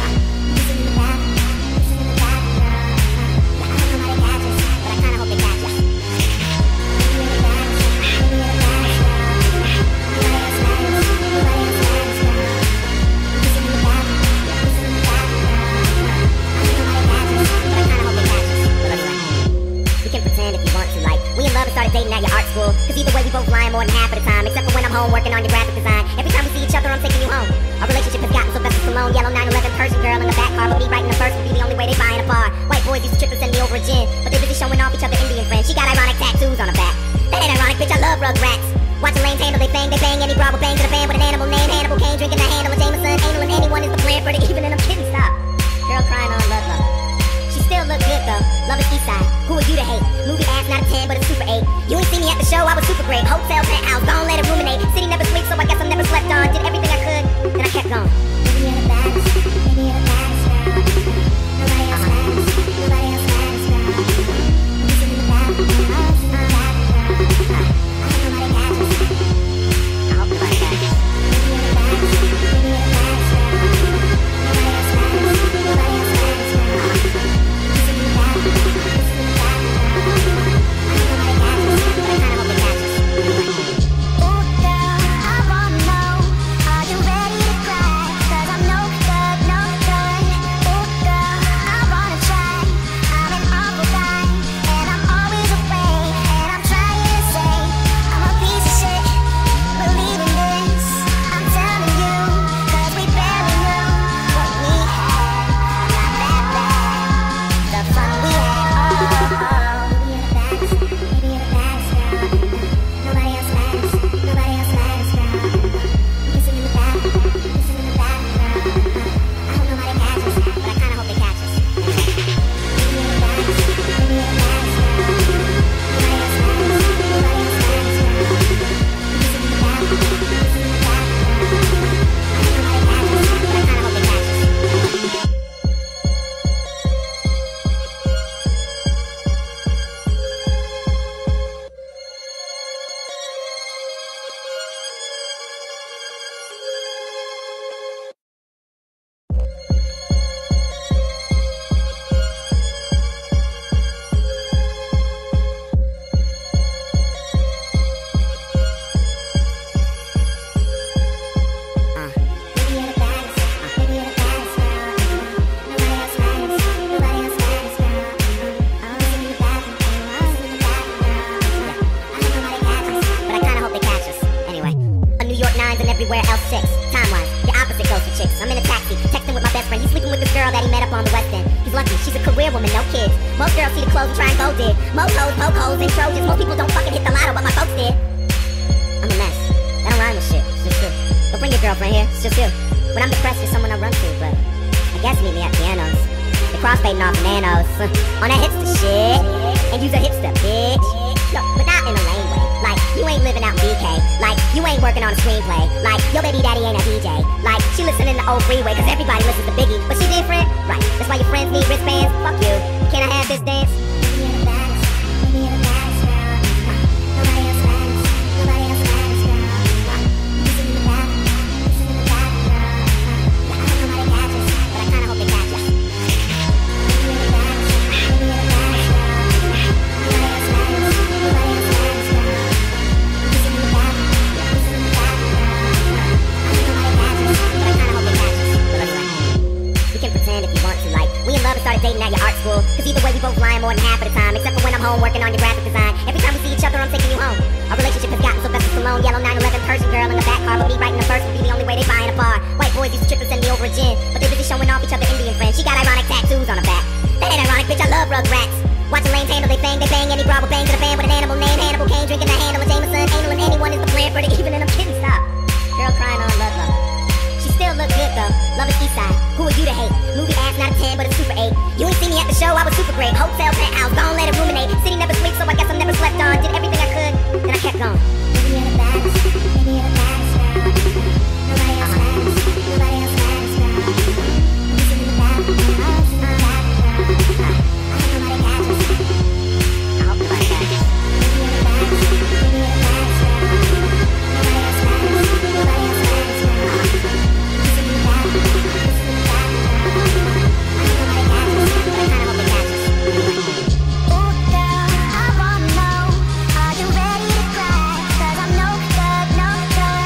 You see me the baddest, you see me the baddest girl. I hope nobody catches, but I kinda hope they catch ya. Maybe you're the baddest, maybe you're the baddest girl. Nobody else matters, nobody else matters, girl. You see me the baddest, you see me the baddest girl. I hope nobody catches, but I kinda hope they catch us. But anyway, we can pretend if you want to, like we in love and started dating at your art school. Cause either way we both lying more than half of the time, except for when I'm home working on your graphic design. Every time we see each other I'm taking you home. Our relationship has gotten Sylvester Stallone, yellow 911 Persian girl in the back car, but me writing the verse would be the only way they buying a bar. White boys used to trip and send me over a gin, but they busy showing off each other Indian friends. She got ironic tattoos on her back. That ain't ironic, bitch, I love Rugrats. Watching lanes handle they bang any bra with bang to the fan with an animal name. Hannibal Kane drinking the handle of Jameson. Anal and anyone is the plan for the evening. I'm kidding, stop. Girl crying on love. She still look good though. Love is Eastside. Who are you to hate? Movie ass not a 10 but a super 8. You ain't see me at the show, I was super great. Hotel, penthouse, don't let it ruminate. City never sleeps, so I guess I'm never slept on. Did everything I could, then I kept going. Maybe you're the baddest, maybe you're the baddest girl. Nobody else matters, nobody else matters, girl. You see me the bad, I'm the bad girl. I hope nobody catches. I hope nobody catches. Maybe you're the baddest, maybe you're the baddest girl. Nobody else matters, nobody else matters, girl. You see me the bad, you see me the bad girl. I hope nobody catches, But I kinda hope they catch us. ooh girl, I wanna know, are you ready to cry? 'Cause I'm no good, no good. Ooh girl, I wanna try. I'm an awful guy, and I'm always afraid. And I'm trying to say, I'm a piece of shit. Believe in this, I'm telling you, 'cause we barely knew what we had. Not that bad, the fun we had. Maybe you're the baddest, maybe you're the baddest girl. Nobody else matters, nobody else matters, girl. Kissing in the back, kissing in the back, girl. I hope nobody catches, But I kinda hope they catch us. maybe you're the baddest, maybe you're the baddest girl. Nobody else matters, nobody else matters, girl. Kissing in the back, kissing in the back, girl. I hope nobody catches, But I kinda hope they catch us. maybe you're the baddest, maybe you're the baddest girl. Nobody else matters, nobody else matters, girl. Kissing in the back, kissing in the back, girl. I hope nobody catches. But I kinda hope they catch us. Anyway, a New York 9s and everywhere else 6. Time-wise, the opposite goes for chicks. I'm in a taxi, texting with my best friend. He's sleeping with this girl that he met up on the West End. He's lucky, she's a career woman, no kids. Most girls see the clothes and try and go dig. Most hoes, poke holes, and Trojans. Most people don't fucking hit the lotto, but my folks did. I'm a mess. That don't rhyme with shit. It's just true. Don't bring your girlfriend here. It's just you. When I'm depressed, you're someone I run to, but I guess meet me at pianos. The crossfading off nanos. On that hipster shit. And you's a hipster, bitch. No, but not in a lame way. Like, you ain't living out in BK. Like, you ain't working on a screenplay. Like, your baby daddy ain't a DJ. Like, she listening to old freeway, cause everybody listens to Biggie. But she different? Right. That's why your friends need wristbands. Fuck you. Can I have this dance? Maybe you're the baddest, maybe you're the baddest girl. Nobody else matters, nobody else matters, girl. Kissing in the back, kissing in the back, girl. I hope nobody catches, But I kinda hope they catch us. maybe you're the baddest, maybe you're the baddest girl. Nobody else matters, nobody else matters, girl. Kissing in the back, kissing in the back, girl. I hope nobody catches. But I kinda hope they catch us. But anyway, we can pretend if you want to. Like, we in love and started dating at your art school. Cause either way, we both lying more than half of the time. Except for when I'm home working on your graphic design. Every time we see each other, I'm taking you home. Our relationship has gotten Sylvester Stallone, yellow 911 Persian girl in the back car. But me writing the verse would be the only way they buy in a bar. White boys used to trip and send me over a gin. But they busy showing off each other Indian friends. She got ironic tattoos on her back. That ain't ironic, bitch, I love Rugrats. Watching lanes handle they bang any bra with bang to the fan with an animal name. Hannibal Kane drinking the handle of Jameson. Anal and anyone is the plan for the evening. I'm kidding, stop. Girl crying on love. She still look good though. Love is Eastside. Who are you to hate? Movie ass not a 10 but a super 8. You ain't see me at the show, I was super great. Hotel, penthouse, don't let it ruminate. City never sleeps, so I guess I'm never slept on. Did everything I could, then I kept going. Maybe you're the baddest, maybe you're the baddest girl. Nobody else matters, nobody else matters, girl. Kissing in the back, kissing in the back, girl. I hope nobody catches. I hope nobody catches. Maybe you're the baddest, maybe you're the baddest girl. Nobody else matters, nobody else matters, girl. Kissing in the back, kissing in the back, girl. I hope nobody catches. But I kinda hope they catch us. Ooh girl, I wanna know, are you ready to cry? 'Cause I'm no good, no good.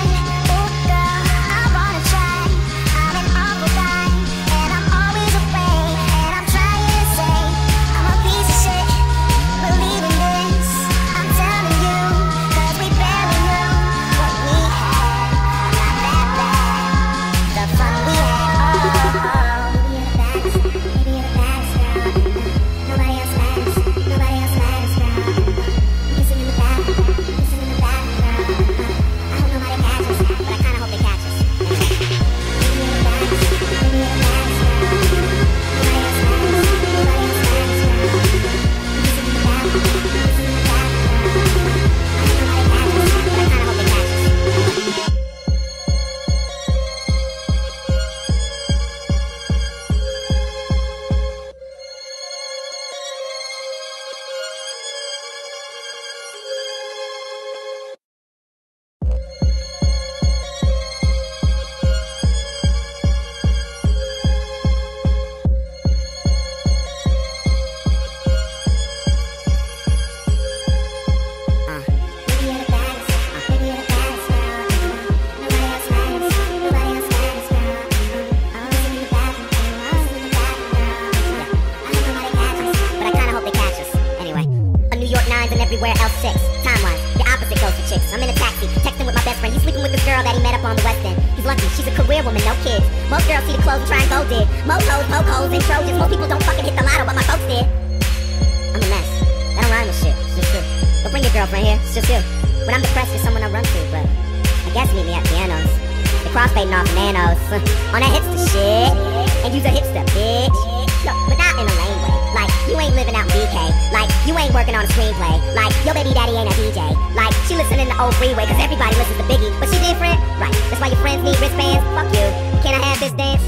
with this girl that he met up on the West End. He's lucky, she's a career woman, no kids. Most girls see the clothes and try and go dig. Most hoes, poke holes, and Trojans. Most people don't fucking hit the lotto, but my folks did. I'm a mess. I don't rhyme with shit. It's just you. Don't bring your girlfriend here. It's just you. When I'm depressed, you're someone I run to, but I guess meet me at pianos. The crossfading off nanos. On that hipster shit. And use a hipster, bitch. No, but not in a lame way. Like, you ain't living out BK. Like, you ain't working on a screenplay. Like, your baby daddy ain't a DJ. Like, she listening to old Freeway, cause everybody listens to Biggie. But she different? Right. That's why your friends need wristbands. Fuck you. Can I have this dance?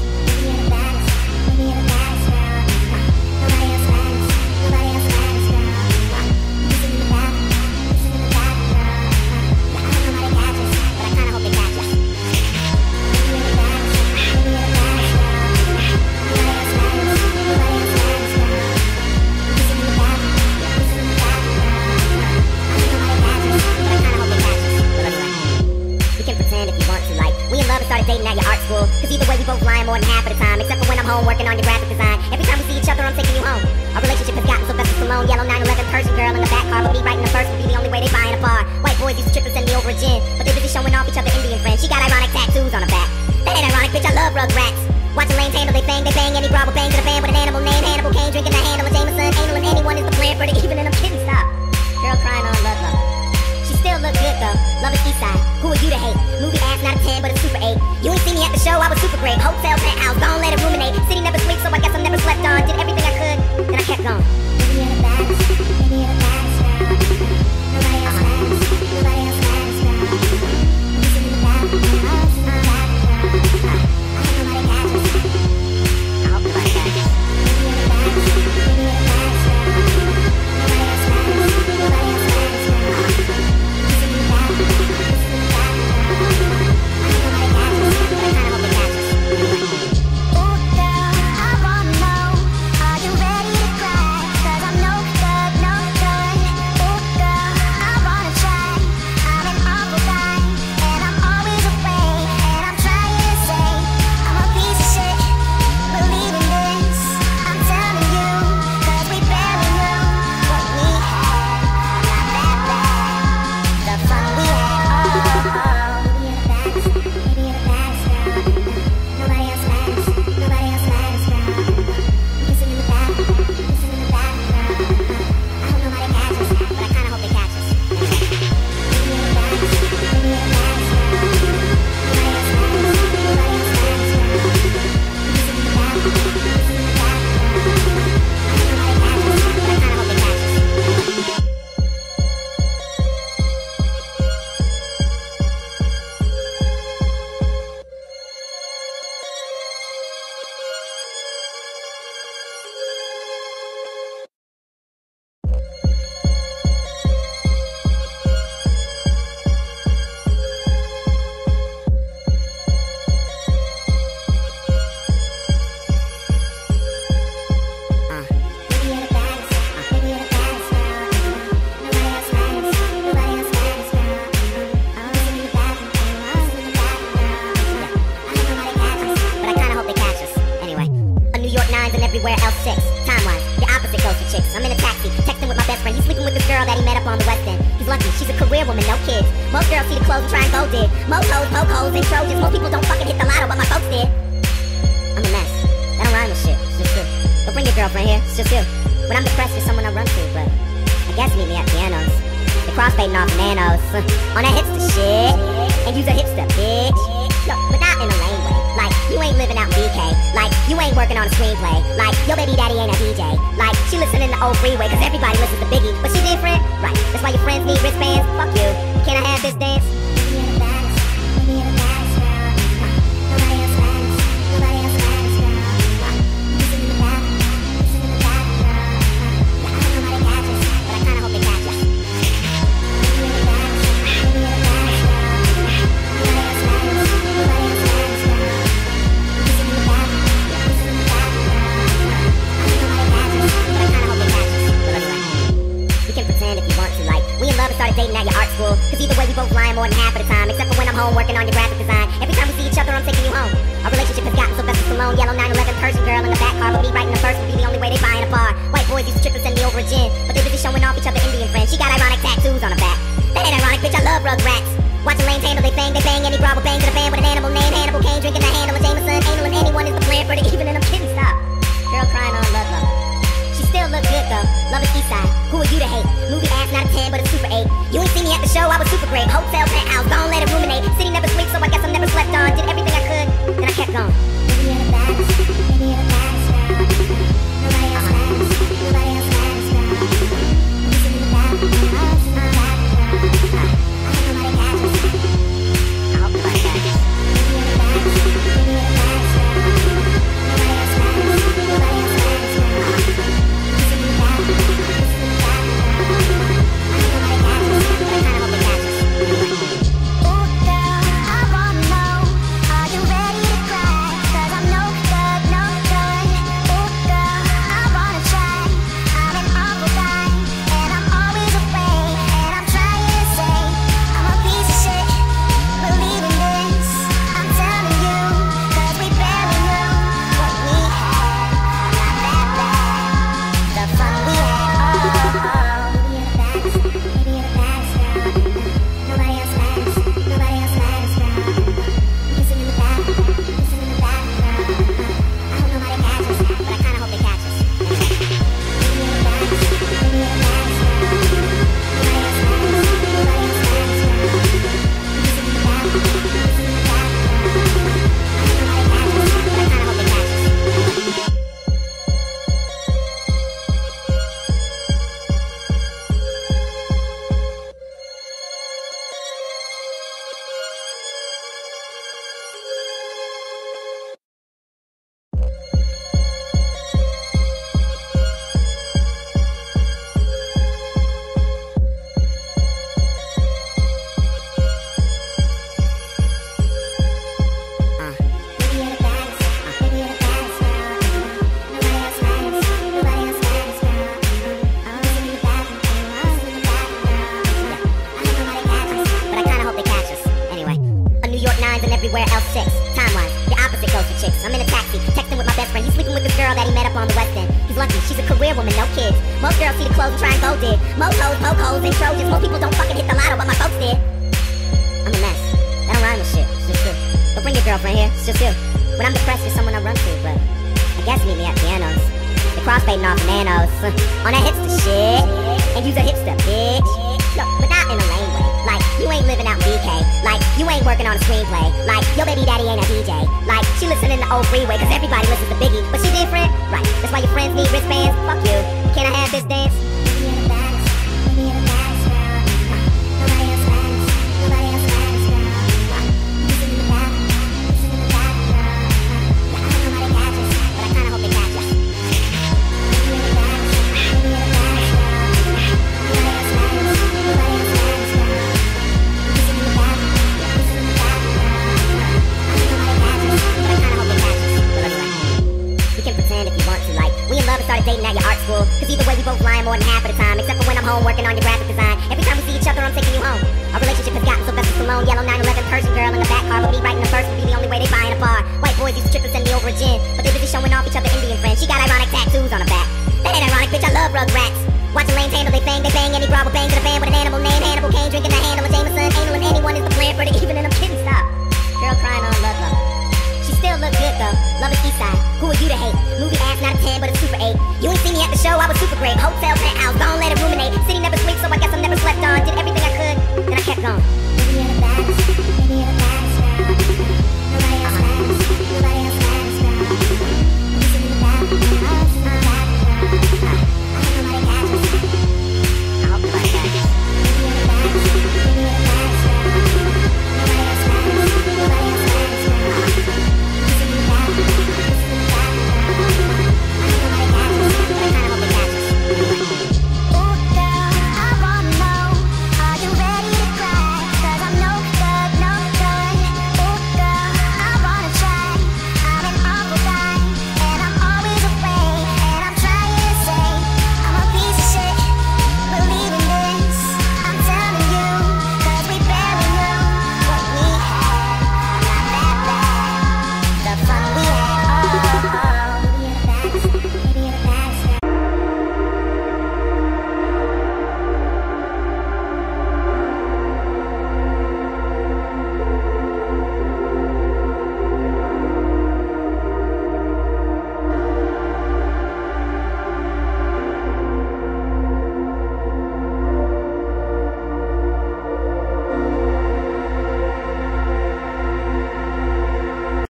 Dating at your art school, cause either way we both lying more than half of the time, except for when I'm home working on your graphic design. Every time we see each other, I'm taking you home. Our relationship has gotten Sylvester Stallone, yellow 911 Persian girl in the back car, but me writing the verse would be the only way they buying a bar. White boys used to trip and send me over a gin, but they busy showing off each other Indian friends. She got ironic tattoos on her back. That ain't ironic, bitch, I love Rugrats. Watching lanes handle they bang any broad will bang to the fan with an animal named Hannibal Kane, drinking the handle of Jameson, anal and anyone is the plan for the evening. I'm kidding, stop. Girl crying on love. She still look good though. Love is Eastside. Who are you to hate? Movie ass not a 10 but a super 8. You ain't see me at the show, I was super great. Hotel, penthouse, don't let it ruminate. City never sleeps, so I guess I never slept on. Did everything I could, then I kept going. Maybe you're the baddest, maybe you're the baddest girl. Nobody else matters, nobody else matters, girl. I'm just in the bathroom, I'm just in the bathroom, girl. I hope nobody catches. I hope nobody catches. Maybe you're the baddest, maybe you're the baddest girl. Nobody else matters, nobody else matters, girl. Everywhere else 6, time-wise, the opposite goes for chicks. I'm in a taxi, texting with my best friend. He's sleeping with this girl that he met up on the West End. He's lucky, she's a career woman, no kids. Most girls see the clothes and try and go dig. Most hoes, poke holes, and Trojans. Most people don't fucking hit the lotto, but my folks did. I'm a mess. I don't rhyme with shit. It's just you. Don't bring your girlfriend here. It's just you. When I'm depressed, you're someone I run to, but I guess meet me at pianos. The crossfading off nanos. On that hipster shit. And use a hipster, bitch. No, but not in a lame way. Like, you ain't living out BK. Like, you ain't working on a screenplay. Like, your baby daddy ain't a DJ. Like, she listening to old Freeway, cause everybody listens to Biggie. But she different? Right. That's why your friends need wristbands. Fuck you. Can I have this dance? Maybe you're the baddest, maybe you're the baddest girl. Nobody else matters, nobody else matters, girl. I'm just in the bathroom, just in the bathroom, girl. I hope nobody catches, but I kinda hope they catch ya. Maybe you're the baddest, maybe you're the baddest girl. Nobody else matters, nobody else matters, girl. I'm just in the bathroom, just in the bathroom, girl. I hope nobody catches, but I kinda hope they catch us. But anyway, we can pretend if you want to, like, we in love and started dating at your art school. Cause either way we both lying more than half of the time, except for when I'm home working on your graphic design. Every time we see each other, I'm taking you home. Our relationship has gotten Sylvester Stallone, yellow 911 Persian girl in the back car, but me writing the verse would be the only way they buying a bar. White boys used to trip and send me over a gin, but they busy showing off each other Indian friends. She got ironic tattoos on her back. That ain't ironic, bitch, I love Rugrats. Watching lanes handle they bang any broad with bang to the fan with an animal named Hannibal Kane, drinking the handle of Jameson, anal and anyone is the plan for the even and I'm kidding, stop. Girl crying on love. She still look good though, love is Eastside, who are you to hate? Movie ass not a 10 but a super 8. You ain't see me at the show, I was super great. Hotel, penthouse, don't let it ruminate. City never sleeps, so I guess I never slept on. Did everything I could, then I kept going. Maybe you're the baddest, maybe you're the baddest girl. Nobody else matters, nobody else matters, girl. I'm just in the bathroom, I'm just in the bathroom, girl. I hope nobody catches. I hope nobody catches. Maybe you're the baddest, maybe you're the baddest girl. Nobody else matters, nobody else matters, girl. I'm just in the bathroom, I'm just in the bathroom, girl. I hope nobody catches, But I kinda hope it catches. ooh, girl, I wanna know, are you ready to cry? 'Cause I'm no good, no good. Ooh, girl, I wanna try. I'm an awful guy, and I'm always afraid. And I'm trying to say, I'm a piece of shit. Believe in this, I'm telling you, 'cause we barely knew what we had. Not that bad, the fun we had. Maybe you're the baddest, maybe you're the baddest girl. Nobody else matters, nobody else matters, girl. I'm kissing in the bathroom, kissing in the bathroom, girl. I hope nobody catches, But I kinda hope it catches. maybe you're the baddest, maybe you're the baddest girl. Nobody else matters, nobody else matters, girl. I'm kissing in the bathroom, kissing in the bathroom, girl. I hope nobody catches, But I kinda hope it catches. maybe you're the baddest, maybe you're the baddest girl. Nobody else matters, nobody else matters, girl. I'm kissing in the bathroom, kissing in the bathroom, girl. I hope nobody catches. But I kinda hope it catches. Anyway, a New York 9s and everywhere else 6. Time-wise, the opposite goes for chicks. I'm in a taxi, texting with my best friend. He's sleeping with this girl that he met up on the West End. He's lucky, she's a career woman, no kids. Most girls see the clothes and try and go dig. Most hoes, poke holes, and Trojans. Most people don't fucking hit the lotto, but my folks did. I'm a mess. That don't rhyme with shit. It's just you. Don't bring your girlfriend here. It's just you. When I'm depressed, you're someone I run to, but I guess meet me at pianos. The crossfading off nanos. On that hipster shit. And use a hipster, bitch. No, but not in a lame way. Like, you ain't living out BK. Like, you ain't working on a screenplay. Like, your baby daddy ain't a DJ. Like, she listening to old Freeway, cause everybody listens to Biggie. But she different? Right. That's why your friends need wristbands. Fuck you. Can I have this dance? Maybe you're the baddest, maybe you're the baddest girl. Nobody else matters, nobody else matters, girl. I'm kissing in the bathroom, kissing in the bathroom, girl. I hope nobody catches, But I kinda hope it catches. maybe you're the baddest, maybe you're the baddest girl. Nobody else matters, nobody else matters, girl. I'm kissing in the bathroom, kissing in the bathroom, girl. I hope nobody catches. But I kinda hope it catches. But anyway, we can pretend if you want to, like, we in love and started dating at your art school. Cause either way, we both lying more than half of the time. Except for when I'm home working on your graphic design. Every time we see each other, I'm taking you home. Our relationship has gotten Sylvester Stallone, yellow 911 Persian girl in the back car. But me writing the verse would be the only way they buying a bar. White boys used to trip and send me over a gin, but they busy showing off each other Indian friends. She got ironic tattoos on her back. That ain't ironic, bitch, I love Rugrats. Watching lanes handle they bang any broad with bang to the fan with an animal named Hannibal Kane, drinking the handle of Jameson, anal and anyone is the plan for the even and I'm kidding, stop. Girl crying on love. She still look good though, love is Eastside, who are you to hate? Movie ass not a 10 but a super 8. You ain't see me at the show, I was super great. Hotel, penthouse, don't let it ruminate. City never sleeps, so I guess I never slept on. Did everything I could, then I kept going.